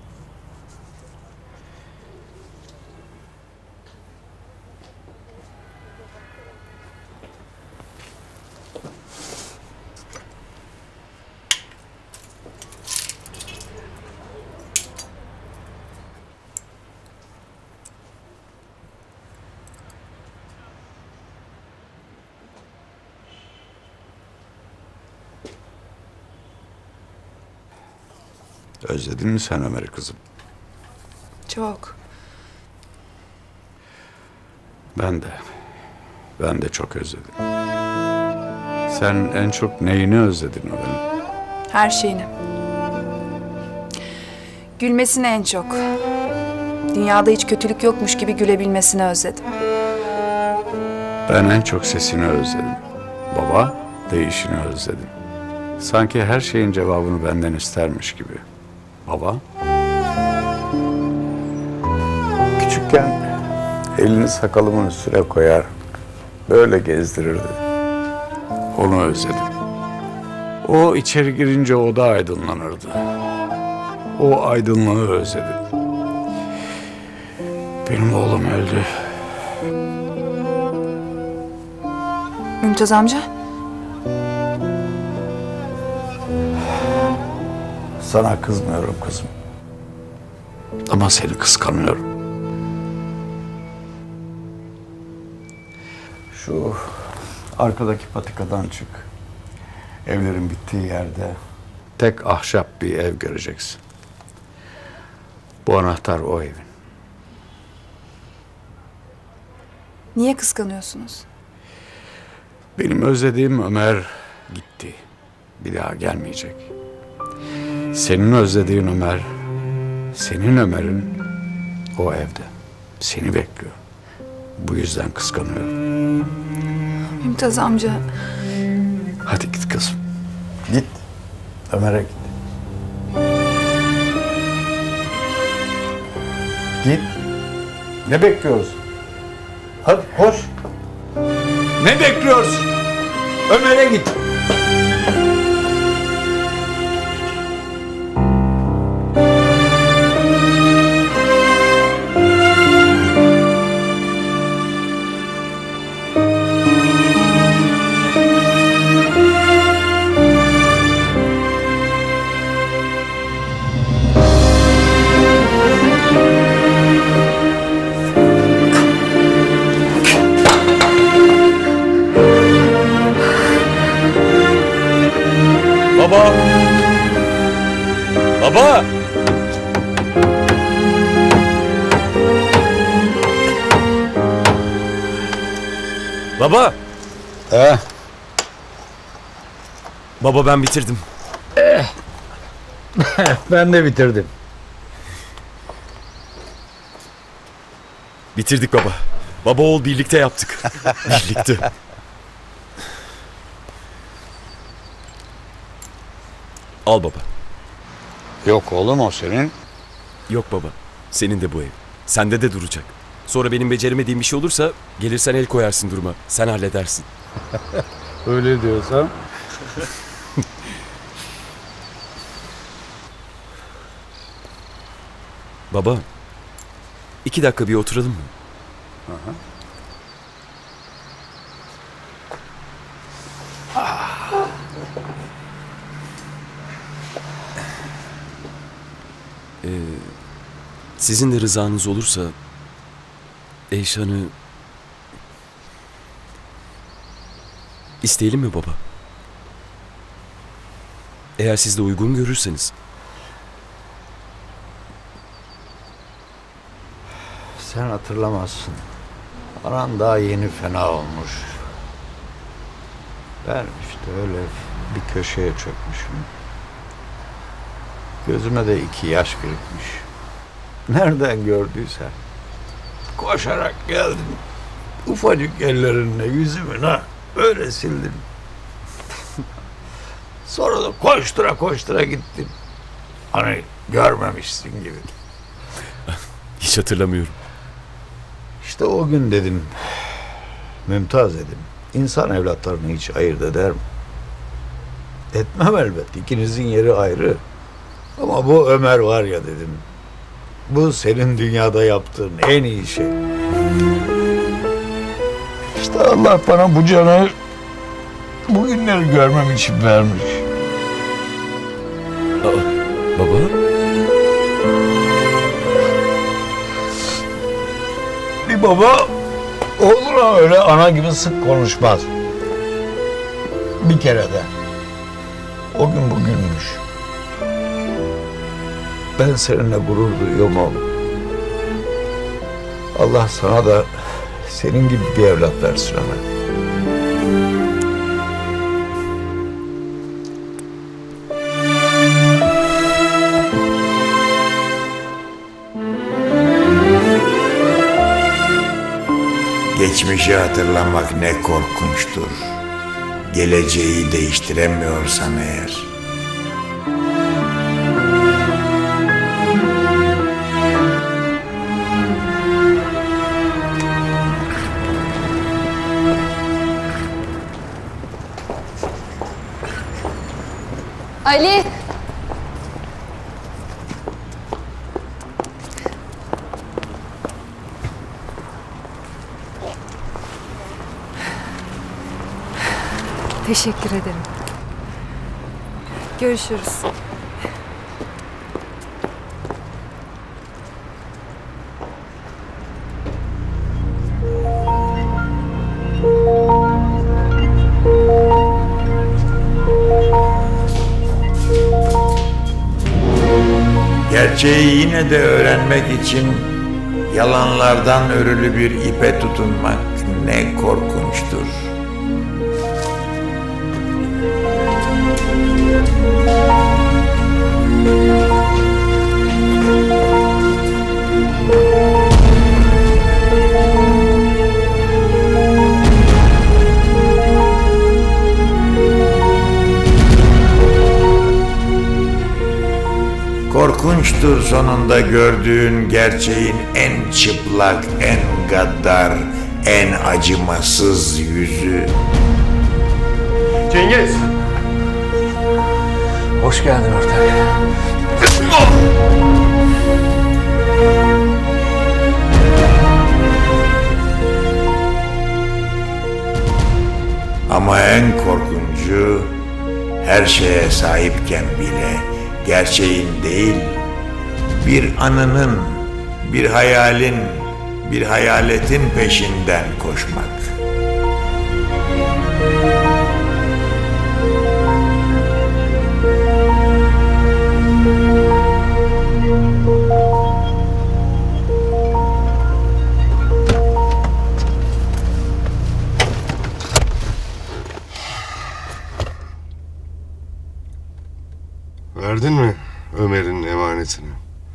Özledin mi sen Ömer'i kızım? Çok. Ben de çok özledim. Sen en çok neyini özledin Ömer'in? Her şeyini. Gülmesini en çok. Dünyada hiç kötülük yokmuş gibi gülebilmesini özledim. Ben en çok sesini özledim. Baba, değişini özledim. Sanki her şeyin cevabını benden istermiş gibi. Baba. Küçükken elini sakalımın üstüne koyar, böyle gezdirirdi. Onu özledim. O içeri girince oda aydınlanırdı. O aydınlığı özledim. Benim oğlum öldü. Mümtaz amca? Sana kızmıyorum kızım. Ama seni kıskanıyorum. Şu arkadaki patikadan çık. Evlerin bittiği yerde tek ahşap bir ev göreceksin. Bu anahtar o evin. Niye kıskanıyorsunuz? Benim özlediğim Ömer gitti. Bir daha gelmeyecek. Senin özlediğin Ömer, senin Ömer'in o evde. Seni bekliyor. Bu yüzden kıskanıyorum. Mümtaz amca. Hadi git kızım. Git. Ömer'e git. Git. Ne bekliyoruz? Hadi koş. Ne bekliyoruz? Ömer'e git. Baba! Baba! Baba! Baba ben bitirdim. Ben de bitirdim. Bitirdik baba. Baba oğul birlikte yaptık. Birlikte. Al baba. Yok oğlum o senin. Yok baba. Senin de bu ev. Sende de duracak. Sonra benim beceremediğim bir şey olursa gelirsen el koyarsın duruma. Sen halledersin. Öyle diyorsan. Baba. 2 dakika bir oturalım mı? Aha. Sizin de rızanız olursa Eyşan'ı isteyelim mi baba? Eğer siz de uygun görürseniz. Sen hatırlamazsın. Aran daha yeni fena olmuş. Ben işte öyle bir köşeye çökmüşüm. Gözüme de 2 yaş birikmiş. Nereden gördüysen koşarak geldim. Ufacık ellerinle yüzümü öyle sildim. Sonra da koştura koştura gittim. Hani görmemişsin gibi. Hiç hatırlamıyorum. İşte o gün dedim, Mümtaz dedim, insan evlatlarını hiç ayırt eder mi? Etmem elbet, ikinizin yeri ayrı. Ama bu Ömer var ya dedim, bu senin dünyada yaptığın en iyi şey. İşte Allah bana bu canı bugünleri görmem için vermiş. Baba? Bir baba oğluna öyle ana gibi sık konuşmaz. Bir kere de. O gün bugünmüş. Ben seninle gurur duyuyorum oğlum. Allah sana da senin gibi bir evlat versin Ömer. Geçmişi hatırlamak ne korkunçtur. Geleceği değiştiremiyorsan eğer. Ali! Teşekkür ederim. Görüşürüz. Gerçeği yine de öğrenmek için yalanlardan örülü bir ipe tutunmak ne korkunçtur. Korkunçtur sonunda gördüğün gerçeğin en çıplak, en gaddar, en acımasız yüzü. Cengiz! Hoş geldin ortak. Ama en korkuncu, her şeye sahipken bile gerçeğin değil, bir anının, bir hayalin, bir hayaletin peşinden koşmak. Verdin mi Ömer'in emanetini?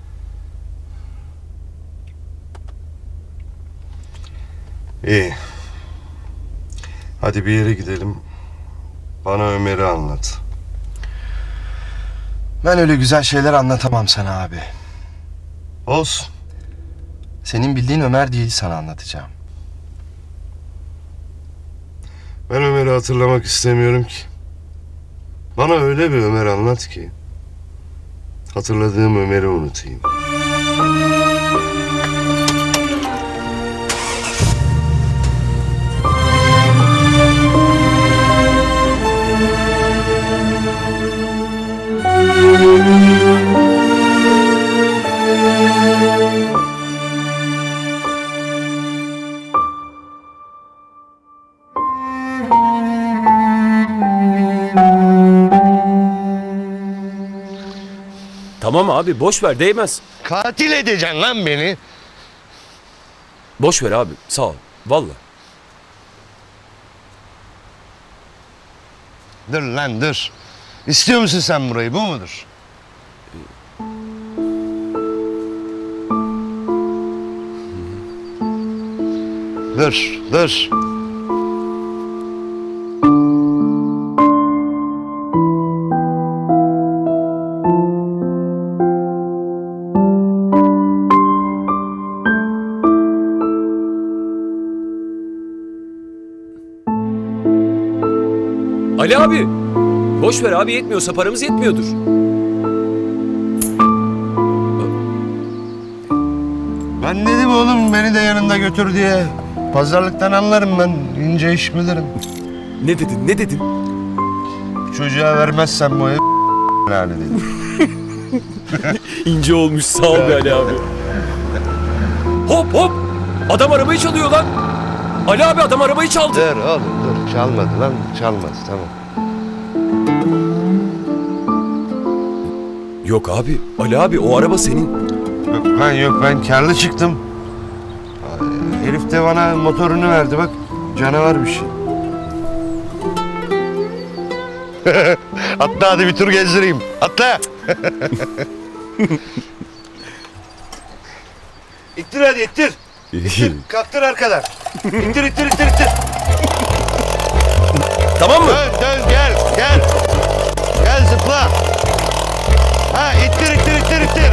İyi. Hadi bir yere gidelim. Bana Ömer'i anlat. Ben öyle güzel şeyler anlatamam sana abi. Olsun. Senin bildiğin Ömer değil sana anlatacağım. Ben Ömer'i hatırlamak istemiyorum ki. Bana öyle bir Ömer anlat ki hatırladığım Ömer'i unutayım. Tamam abi boş ver değmez. Katil edeceksin lan beni. Boş ver abi sağ ol. Vallahi. Dur lan dur. İstiyor musun sen burayı, bu mudur? Dur. Ali abi. Boş ver abi yetmiyorsa paramız yetmiyordur. Ben dedim oğlum beni de yanında götür diye. Pazarlıktan anlarım ben. İnce iş bilirim. Ne dedin? Çocuğa vermezsen bu ev yani dedim. İnce olmuş sağ ol be Ali abi. Hop! Adam arabayı çalıyor lan. Ali abi adam arabayı çaldı. Dur oğlum dur. Çalmadı lan. Çalmaz tamam. Yok abi. Ali abi o araba senin. Yok ben karlı çıktım. Herif Herif de bana motorunu verdi bak. Canavarmış. Atla hadi bir tur gezdireyim. Atla. İttir hadi ittir. İttir. Kalktır arkadan. İttir ittir ittir ittir. Tamam mı? Dön gel gel. Gel zıpla. Ha ittir ittir ittir ittir.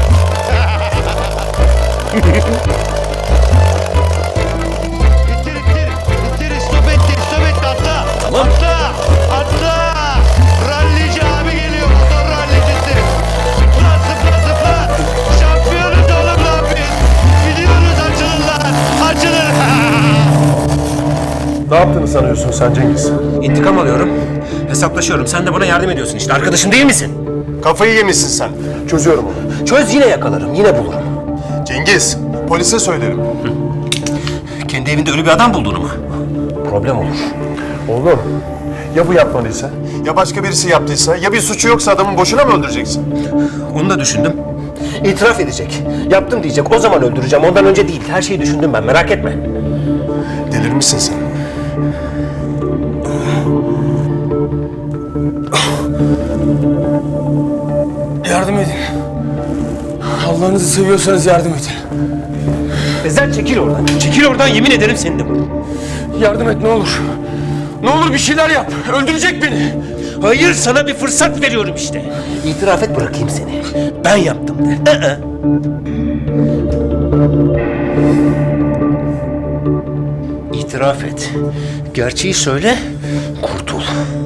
İttir ittir. İttir stop etti atla. Tamam. Atla. Atla. Rallici abi geliyor motor rallicisi. Zıpla zıpla zıpla. Şampiyonuz oğlum lan biz. Gidiyoruz açılın lan. Açılın. Ne yaptığını sanıyorsun sen Cengiz? İntikam alıyorum. Hesaplaşıyorum. Sen de bana yardım ediyorsun işte. Arkadaşım değil misin? Kafayı yemişsin sen. Çözüyorum onu. Çöz, yine yakalarım. Yine bulurum. Cengiz, polise söylerim. Kendi evinde ölü bir adam bulduğunu mu? Problem olur. Oğlum, ya bu yapmadıysa? Ya başka birisi yaptıysa? Ya bir suçu yoksa adamın boşuna mı öldüreceksin? Onu da düşündüm. İtiraf edecek. Yaptım diyecek. O zaman öldüreceğim. Ondan önce değil. Her şeyi düşündüm ben. Merak etme. Delirmişsin sen. Yardım edin. Allah'ınızı seviyorsanız yardım edin. Ezel çekil oradan. Çekil oradan, yemin ederim seninle bu. Yardım et ne olur. Ne olur bir şeyler yap. Öldürecek beni. Hayır, sana bir fırsat veriyorum işte. İtiraf et, bırakayım seni. Ben yaptım de. İtiraf et. Gerçeği söyle, kurtul.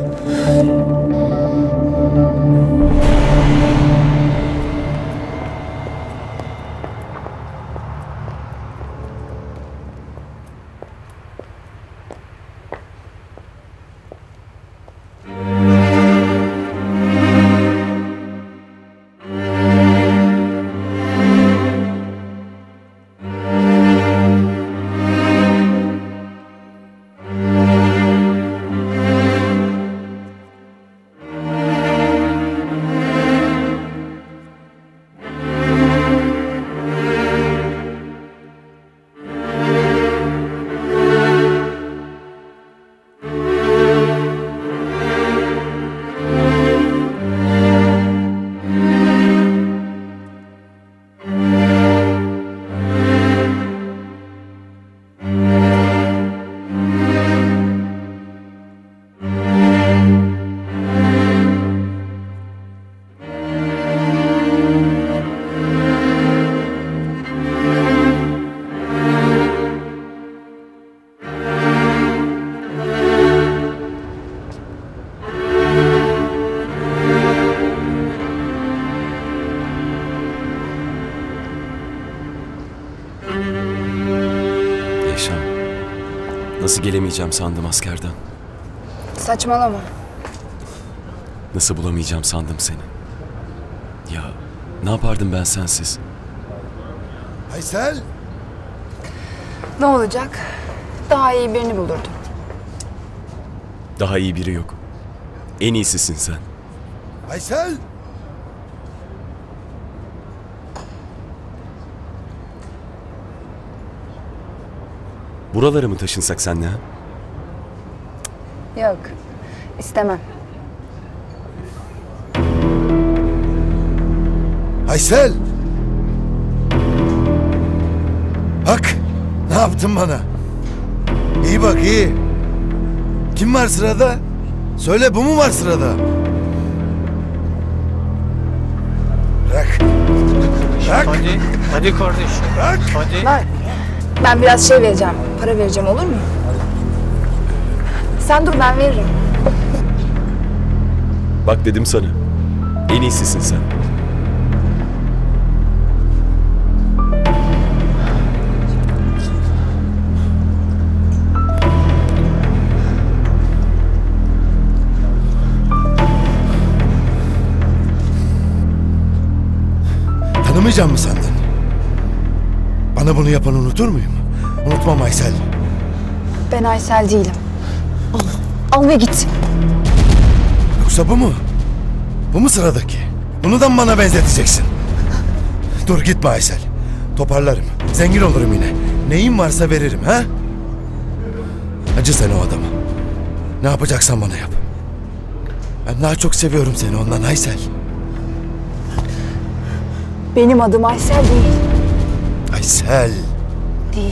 Nasıl gelemeyeceğim sandım askerden. Saçmalama. Nasıl bulamayacağım sandım seni. Ya ne yapardım ben sensiz? Aysel! Ne olacak? Daha iyi birini bulurdum. Daha iyi biri yok. En iyisisin sen. Aysel! Buralara mı taşınsak senle ha? Yok. İstemem. Aysel! Bak! Ne yaptın bana? İyi bak iyi. Kim var sırada? Söyle, bu mu var sırada? Bırak. Bırak. Hadi kardeşim. Bırak. Hadi. Bak, ben biraz şey vereceğim. Para vereceğim, olur mu? Sen dur, ben veririm. Bak dedim sana. En iyisisin sen. Tanımayacağım mı sandın? Bana bunu yapanı unutur muyum? Unutmam Aysel. Ben Aysel değilim. Al ve git. Yoksa bu mu? Bu mu sıradaki? Bunu da mı bana benzeteceksin? Dur gitme Aysel. Toparlarım. Zengin olurum yine. Neyin varsa veririm ha? Acı sen o adama. Ne yapacaksan bana yap. Ben daha çok seviyorum seni ondan Aysel. Benim adım Aysel değil. Aysel. Değil.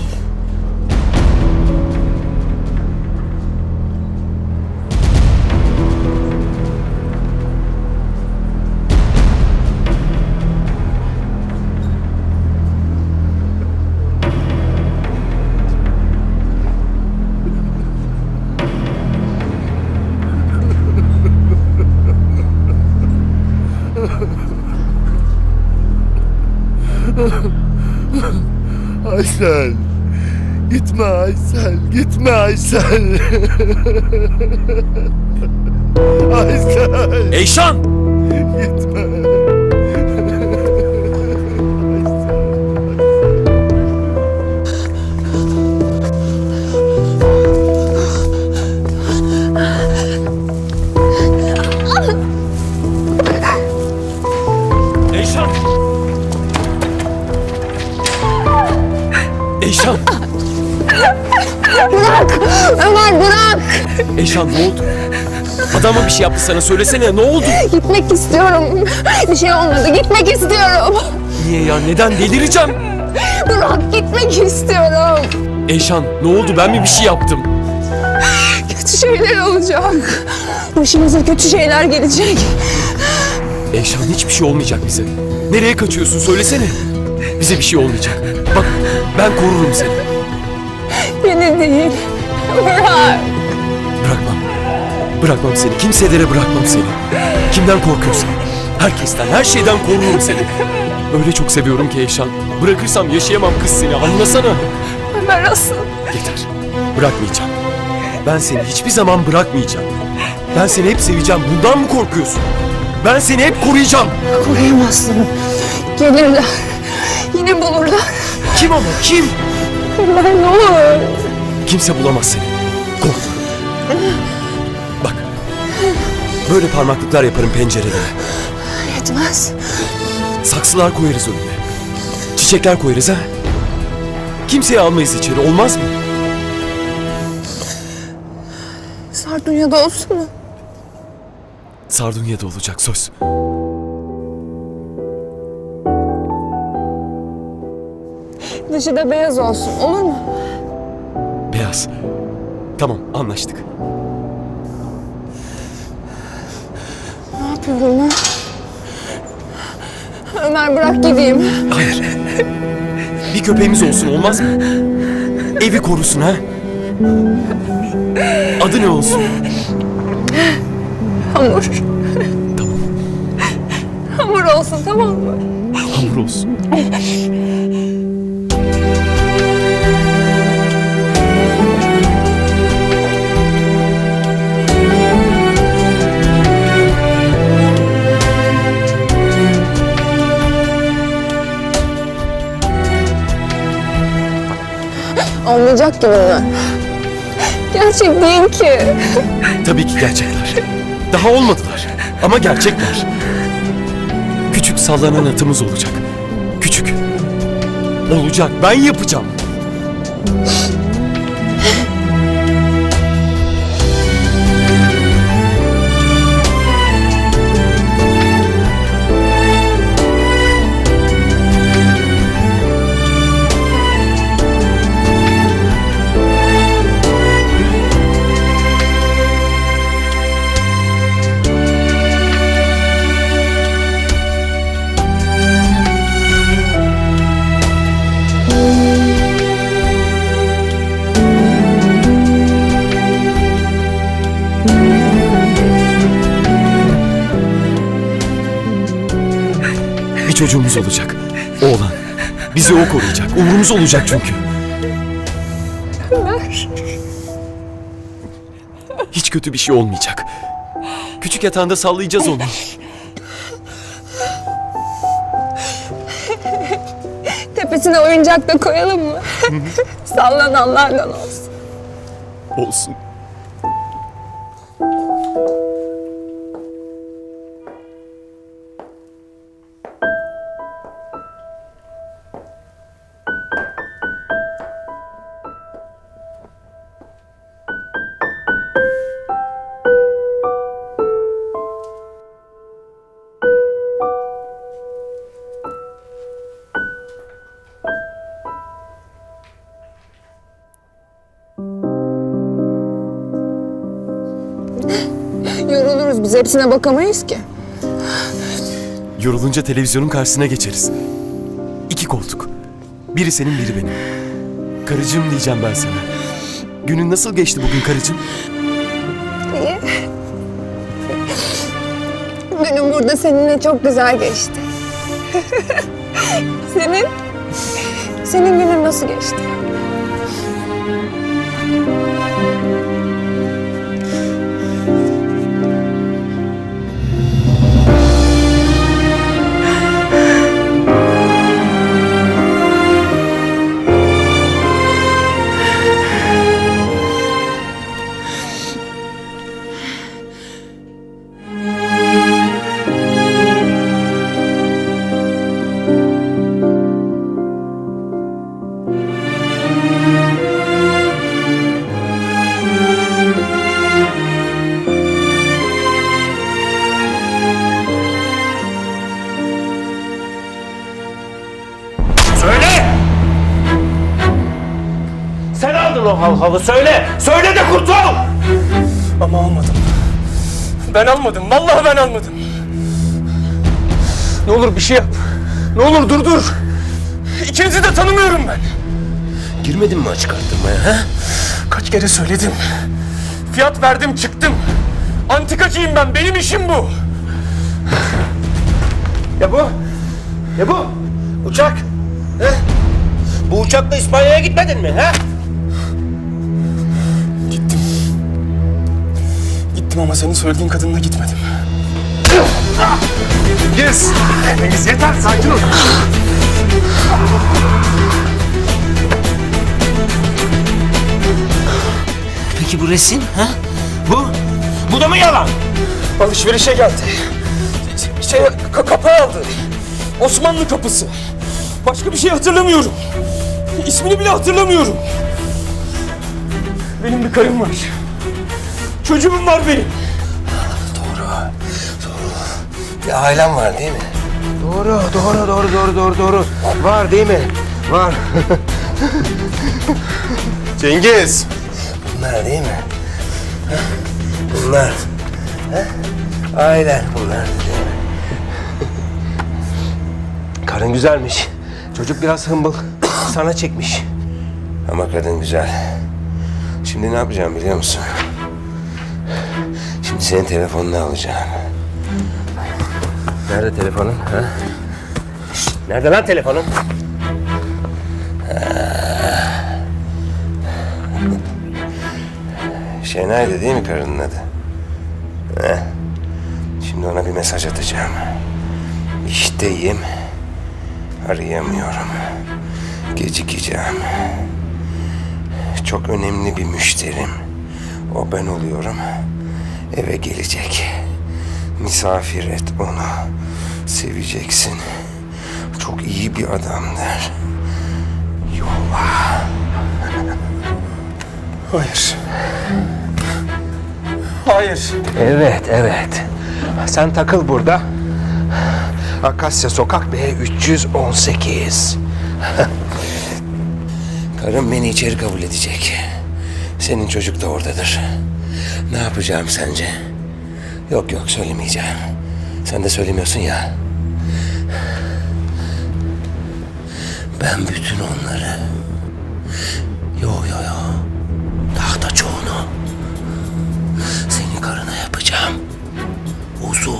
Aysel. Gitme Aysel. Gitme Aysel. Aysel. Eyşan! Gitme. Eyşan! Eyşan! Bırak! Ömer bırak! Eyşan ne oldu? Adam mı bir şey yaptı sana? Söylesene ne oldu? Gitmek istiyorum. Bir şey olmadı. Gitmek istiyorum. Niye ya? Neden? Delireceğim. Bırak gitmek istiyorum. Eyşan ne oldu? Ben mi bir şey yaptım? Kötü şeyler olacak. Başımıza kötü şeyler gelecek. Eyşan hiçbir şey olmayacak bize. Nereye kaçıyorsun? Söylesene. Bize bir şey olmayacak. Bak ben korurum seni. Beni değil. Bırak. Bırakmam. Bırakmam seni. Kimselere bırakmam seni. Kimden korkuyorsan. Herkesten, her şeyden korurum seni. Öyle çok seviyorum ki Eyşan. Bırakırsam yaşayamam kız seni. Anlasana. Ömer asıl. Yeter. Bırakmayacağım. Ben seni hiçbir zaman bırakmayacağım. Ben seni hep seveceğim. Bundan mı korkuyorsun? Ben seni hep koruyacağım. Koruyamazsın. Gelirler. Yine bulurlar. Kim ama? Kim? Ömer ne olur. Kimse bulamaz seni. Korkma. Bak. Böyle parmaklıklar yaparım pencerede. Yetmez. Saksılar koyarız önüne. Çiçekler koyarız ha. Kimseyi almayız içeri. Olmaz mı? Sardunya'da olsun mu? Sardunya'da olacak söz. Dışı da beyaz olsun. Olur mu? Beyaz. Tamam anlaştık. Ne yapıyorum ben? Ömer bırak gideyim. Hayır. Bir köpeğimiz olsun olmaz mı? Evi korusun ha. Adı ne olsun? Hamur. Tamam. Hamur olsun tamam mı? Hamur olsun. Olmayacak gibi mi? Gerçek değil ki. Tabii ki gerçekler. Daha olmadılar ama gerçekler. Küçük sallanan atımız olacak. Küçük. Olacak. Ben yapacağım. Bir çocuğumuz olacak. Oğlan. Bizi o koruyacak. Umurumuz olacak çünkü. Ömer. Hiç kötü bir şey olmayacak. Küçük yatağında sallayacağız onu. Tepesine oyuncak da koyalım mı? Sallananlardan olsun. Olsun. Yoruluruz biz, hepsine bakamayız ki. Yorulunca televizyonun karşısına geçeriz. 2 koltuk. Biri senin, biri benim. Karıcığım diyeceğim ben sana. Günün nasıl geçti bugün karıcığım? İyi. Günüm burada seninle çok güzel geçti. Senin günün nasıl geçti? Sen aldın o halı, söyle! Söyle de kurtul! Ama almadım. Ben almadım. Vallahi ben almadım. Ne olur bir şey yap. Ne olur durdur. İkinizi de tanımıyorum ben. Girmedin mi açık arttırmaya ha? Kaç kere söyledim. Fiyat verdim çıktım. Antikacıyım ben. Benim işim bu. Ya bu? Ya bu? Uçak? He? Bu uçakla İspanya'ya gitmedin mi? He? Gittim ama senin söylediğin kadınla gitmedim. Yes! Deniz yeter, sakin ol. Peki bu resim ha? Bu da mı yalan? Alışverişe geldi. Kapı aldı. Osmanlı kapısı. Başka bir şey hatırlamıyorum. İsmini bile hatırlamıyorum. Benim bir karım var. Çocuğum var benim. Doğru. Bir ailem var değil mi? Doğru. Var değil mi? Var. Cengiz! Bunlar değil mi? Ha? Bunlar. Ha? Ailen bunlar değil mi? Karın güzelmiş. Çocuk biraz hımbıl. Sana çekmiş. Ama kadın güzel. Şimdi ne yapacağım biliyor musun? Şimdi senin telefonunu alacağım. Nerede telefonun? Ha? Nerede lan telefonun? Şenay'dı değil mi karının adı? Heh. Şimdi ona bir mesaj atacağım. İşteyim. Arayamıyorum. Gecikeceğim. Çok önemli bir müşterim. O ben oluyorum. Eve gelecek. Misafir et onu. Seveceksin. Çok iyi bir adamdır. Yolla. Hayır. Evet. Sen takıl burada. Akasya Sokak B 318. Karım beni içeri kabul edecek. Senin çocuk da oradadır. Ne yapacağım sence? Yok söylemeyeceğim. Sen de söylemiyorsun ya. Ben bütün onları... Yo. Daha da çoğunu... Senin karına yapacağım. Uzun.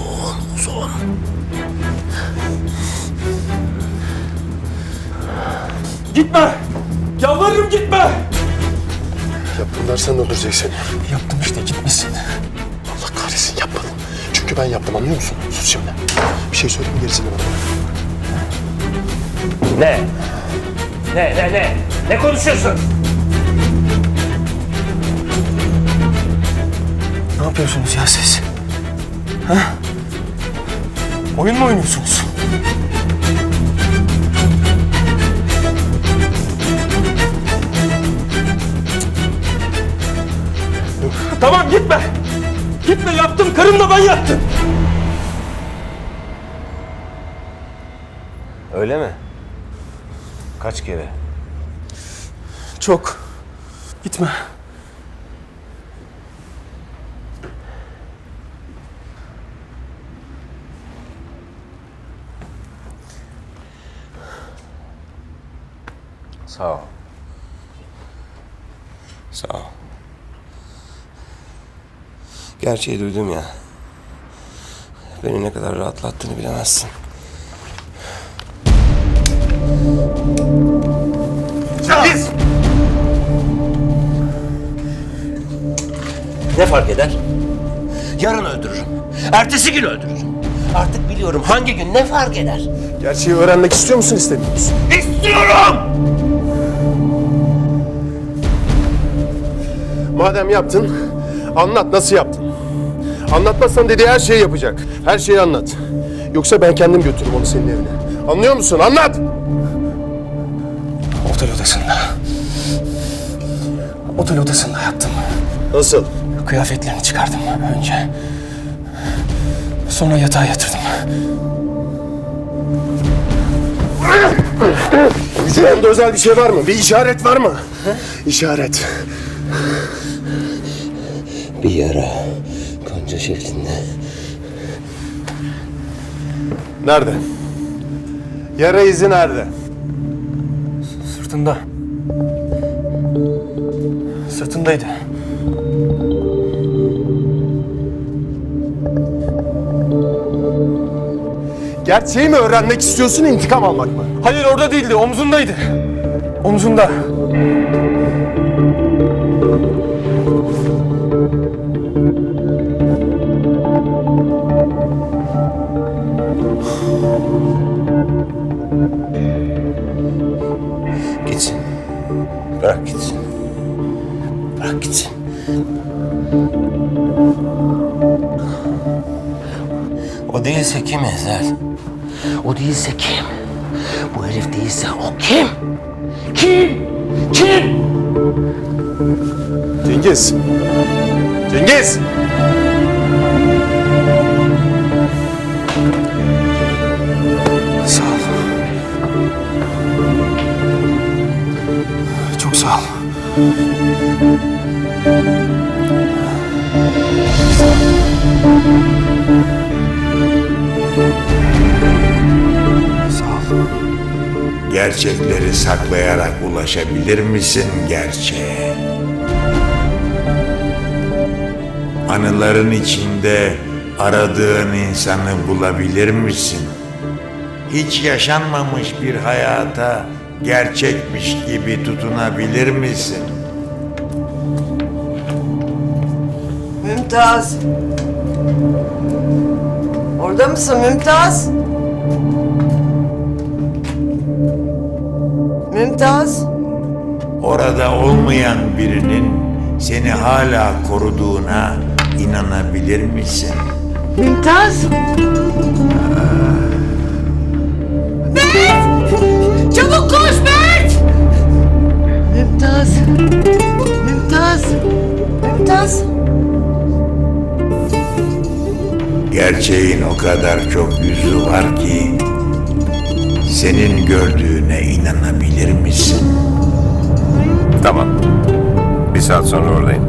Gitme. Yalvarırım gitme. Yaptım dersen öldürecek seni. Yaptım işte, gitmesin. Allah kahretsin, yapmadım. Çünkü ben yaptım, anlıyor musun? Sus şimdi. Bir şey söyleyeyim, gerisini bana bırak. Ne? Ne konuşuyorsun? Ne yapıyorsunuz ya siz? Ha? Oyun mu oynuyorsunuz? Tamam gitme. Gitme, yaptım. Karımla ben yattım. Öyle mi? Kaç kere? Çok. Gitme. Sağ ol. Sağ ol. Gerçeği duydum ya. Beni ne kadar rahatlattığını bilemezsin. Cengiz! Ne fark eder? Yarın öldürürüm. Ertesi gün öldürürüm. Artık biliyorum hangi gün ne fark eder? Gerçeği öğrenmek istiyor musun, istemiyor musun? İstiyorum! Madem yaptın, anlat nasıl yaptın. Anlatmazsan dediği her şeyi yapacak. Her şeyi anlat. Yoksa ben kendim götürürüm onu senin evine. Anlıyor musun? Anlat! Otel odasında. Otel odasında yattım. Nasıl? Kıyafetlerini çıkardım önce. Sonra yatağa yatırdım. Vücudunda özel bir şey var mı? Bir işaret var mı? İşaret. Bir yara. Kanca şeklinde. Nerede? Yara izi nerede? Sırtında. Sırtındaydı. Gerçeği mi öğrenmek istiyorsun, intikam almak mı? Hayır, orada değildi, omzundaydı. Omzunda. Gitsin. Bırak gitsin. Bırak gitsin. O değilse kim Ezel? O değilse kim? Bu herif değilse o kim? Kim? Kim? Cengiz! Cengiz! Sağ ol. Çok sağ ol. Gerçekleri saklayarak ulaşabilir misin gerçeğe? Anıların içinde aradığın insanı bulabilir misin? Hiç yaşanmamış bir hayata gerçekmiş gibi tutunabilir misin? Mümtaz. Orada mısın Mümtaz? Mümtaz. Orada olmayan birinin seni hala koruduğuna inanabilir misin? Mümtaz. Mert! Çabuk koş Mert! Mümtaz. Mümtaz. Mümtaz. Gerçeğin o kadar çok yüzü var ki senin gördüğüne inanabilir misin? Tamam. Bir saat sonra oradayım.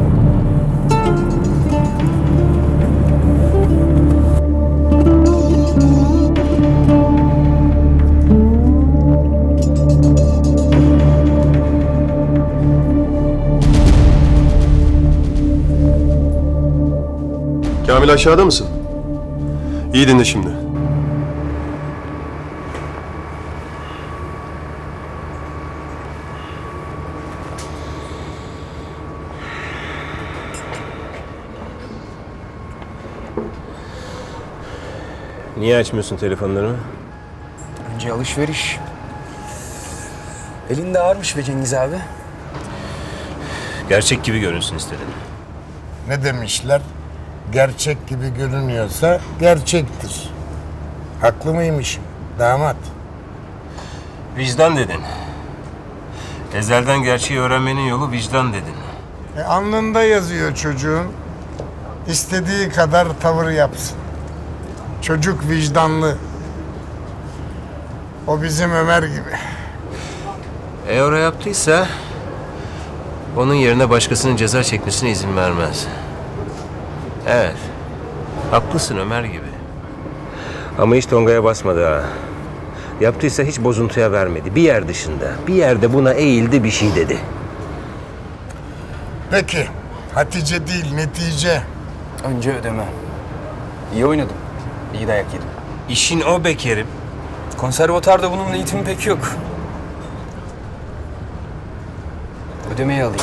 Kamil aşağıda mısın? İyi dinle şimdi. Niye açmıyorsun telefonlarımı? Önce alışveriş. Elinde ağırmış be Cengiz abi. Gerçek gibi görünsün istedim. Ne demişler? Gerçek gibi görünüyorsa gerçektir. Haklı mıymışım damat? Vicdan dedin. Ezelden gerçeği öğrenmenin yolu vicdan dedin. Alnında yazıyor çocuğun. İstediği kadar tavır yapsın. Çocuk vicdanlı. O bizim Ömer gibi. Eğer o yaptıysa onun yerine başkasının ceza çekmesine izin vermez. Evet. Haklısın Ömer gibi. Ama hiç Tonga'ya basmadı ha. Yaptıysa hiç bozuntuya vermedi. Bir yer dışında. Bir yerde buna eğildi, bir şey dedi. Peki. Hatice değil, netice. Önce ödeme. İyi oynadım. İyi dayak yedim. İşin o be Kerim. Konservatuarda bunun eğitimi pek yok. Ödemeyi alayım.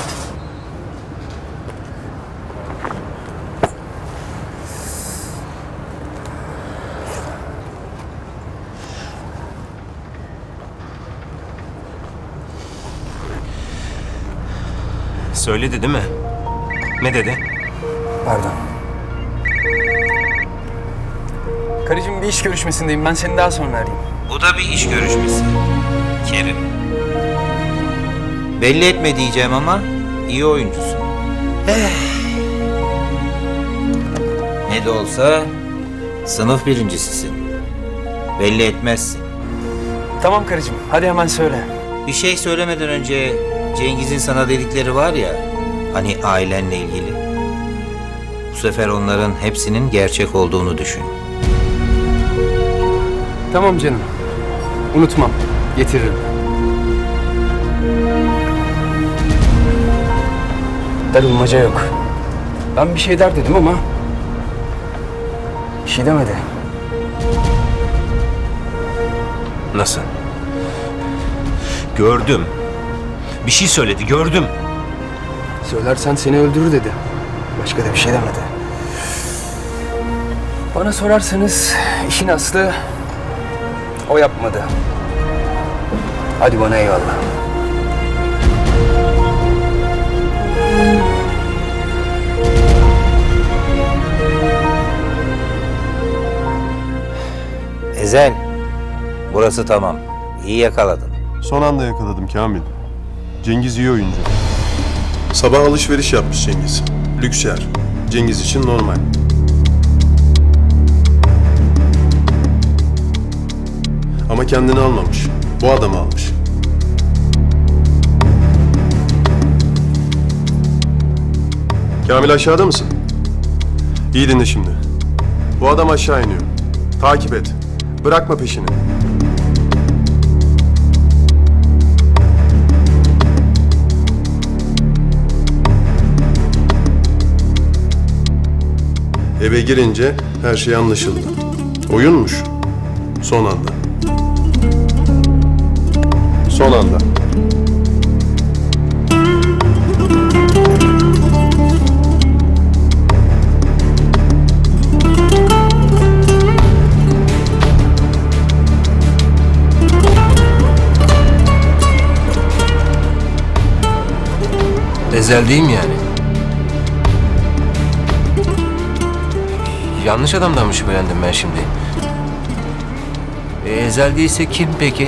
Söyledi değil mi? Ne dedi? Pardon. Karıcığım bir iş görüşmesindeyim. Ben seni daha sonra arayayım. Bu da bir iş görüşmesi. Kerim. Belli etme diyeceğim ama iyi oyuncusun. Ne de olsa sınıf birincisisin. Belli etmezsin. Tamam karıcığım. Hadi hemen söyle. Bir şey söylemeden önce Cengiz'in sana dedikleri var ya, hani ailenle ilgili. Bu sefer onların hepsinin gerçek olduğunu düşün. Tamam canım. Unutmam. Getiririm. Darılmaca yok. Ben bir şey der dedim ama bir şey demedi. Nasıl? Gördüm. Bir şey söyledi, gördüm. Söylersen seni öldürür dedi. Başka da bir şey demedi. Bana sorarsanız işin aslı o yapmadı. Hadi bana eyvallah. Ezel, burası tamam. İyi yakaladın. Son anda yakaladım Kamil. Cengiz iyi oyuncu. Sabah alışveriş yapmış Cengiz. Lüks yer. Cengiz için normal. Ama kendini almamış. Bu adamı almış. Kamil aşağıda mısın? İyi dinle şimdi. Bu adam aşağı iniyor. Takip et. Bırakma peşini. Eve girince her şey anlaşıldı. Oyunmuş. Son anda. Son anda. Ezel değil mi yani? Yanlış adamdan mı şüphelendim ben şimdi? Ezel değilse kim peki?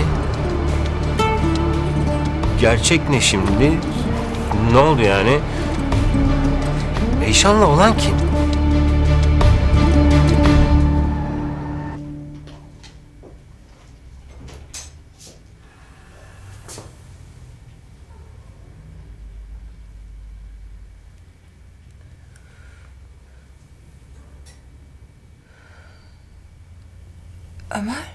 Gerçek ne şimdi? Ne oldu yani? Eyşan'la olan kim? Ömer?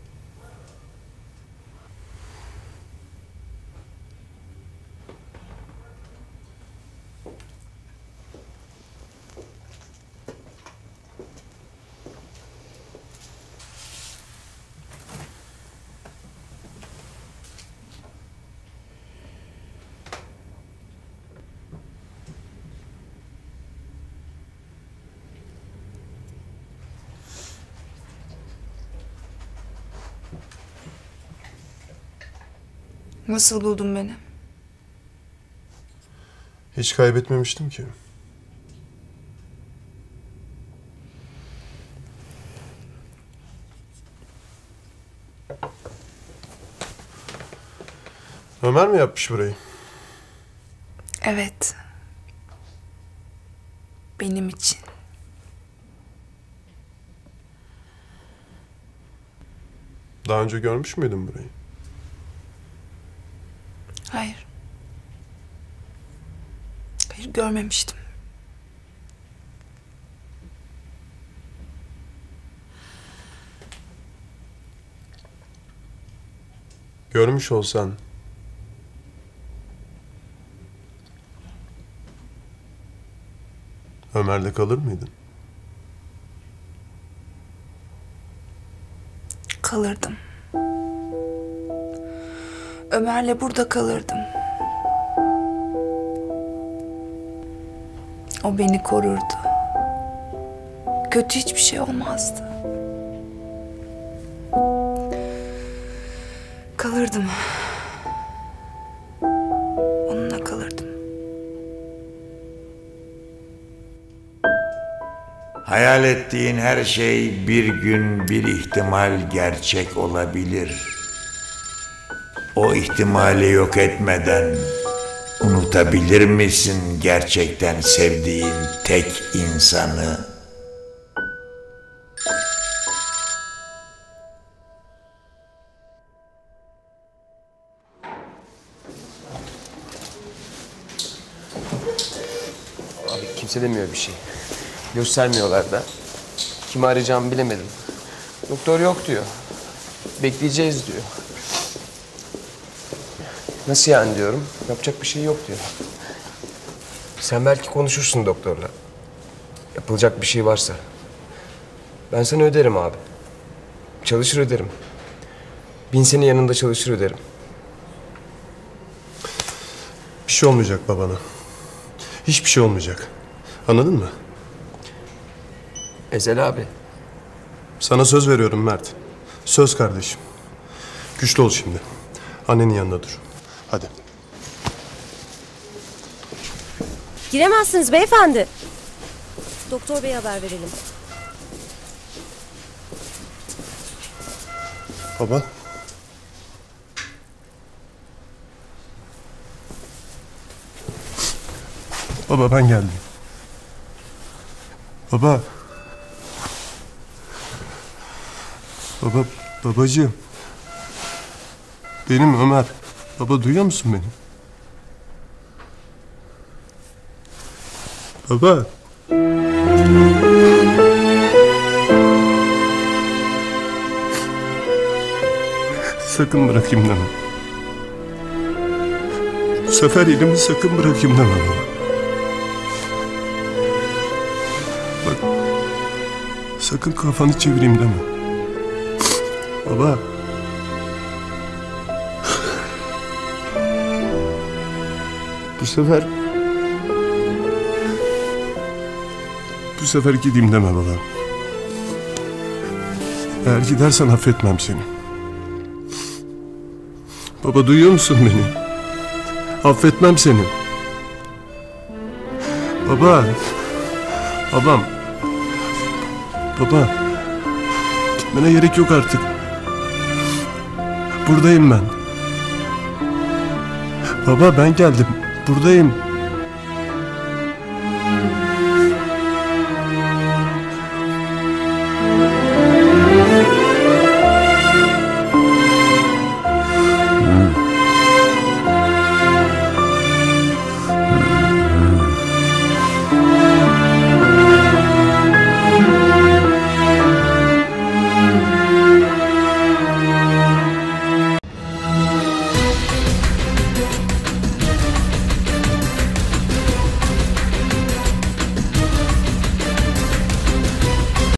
Nasıl buldun beni? Hiç kaybetmemiştim ki. Ömer mi yapmış burayı? Evet. Benim için. Daha önce görmüş müydün burayı? Hayır. Hayır, görmemiştim. Görmüş olsan Ömer'le kalır mıydın? Kalırdım. Ömer'le burada kalırdım. O beni korurdu. Kötü hiçbir şey olmazdı. Kalırdım. Onunla kalırdım. Hayal ettiğin her şey bir gün bir ihtimal gerçek olabilir. O ihtimali yok etmeden unutabilir misin gerçekten sevdiğin tek insanı? Abi kimse demiyor bir şey. Göstermiyorlar da. Kimi arayacağımı bilemedim. Doktor yok diyor. Bekleyeceğiz diyor. Nasıl yani diyorum. Yapacak bir şey yok diyor. Sen belki konuşursun doktorla. Yapılacak bir şey varsa. Ben sana öderim abi. Çalışır öderim. Bin senin yanında çalışır öderim. Bir şey olmayacak babana. Hiçbir şey olmayacak. Anladın mı? Ezel abi. Sana söz veriyorum Mert. Söz kardeşim. Güçlü ol şimdi. Annenin yanında dur. Hadi. Giremezsiniz beyefendi. Doktor beye haber verelim. Baba. Baba ben geldim. Baba. Babacığım. Benim Ömer. Baba duyuyor musun beni? Baba. Sakın bırakayım deme. Bu sefer elimi sakın bırakayım deme baba. Bak. Sakın kafanı çevireyim deme. Baba. Bu sefer gideyim deme baba. Eğer gidersen affetmem seni. Baba duyuyor musun beni? Affetmem seni. Baba. Babam. Baba. Gitmene gerek yok artık. Buradayım ben. Baba ben geldim. Buradayım.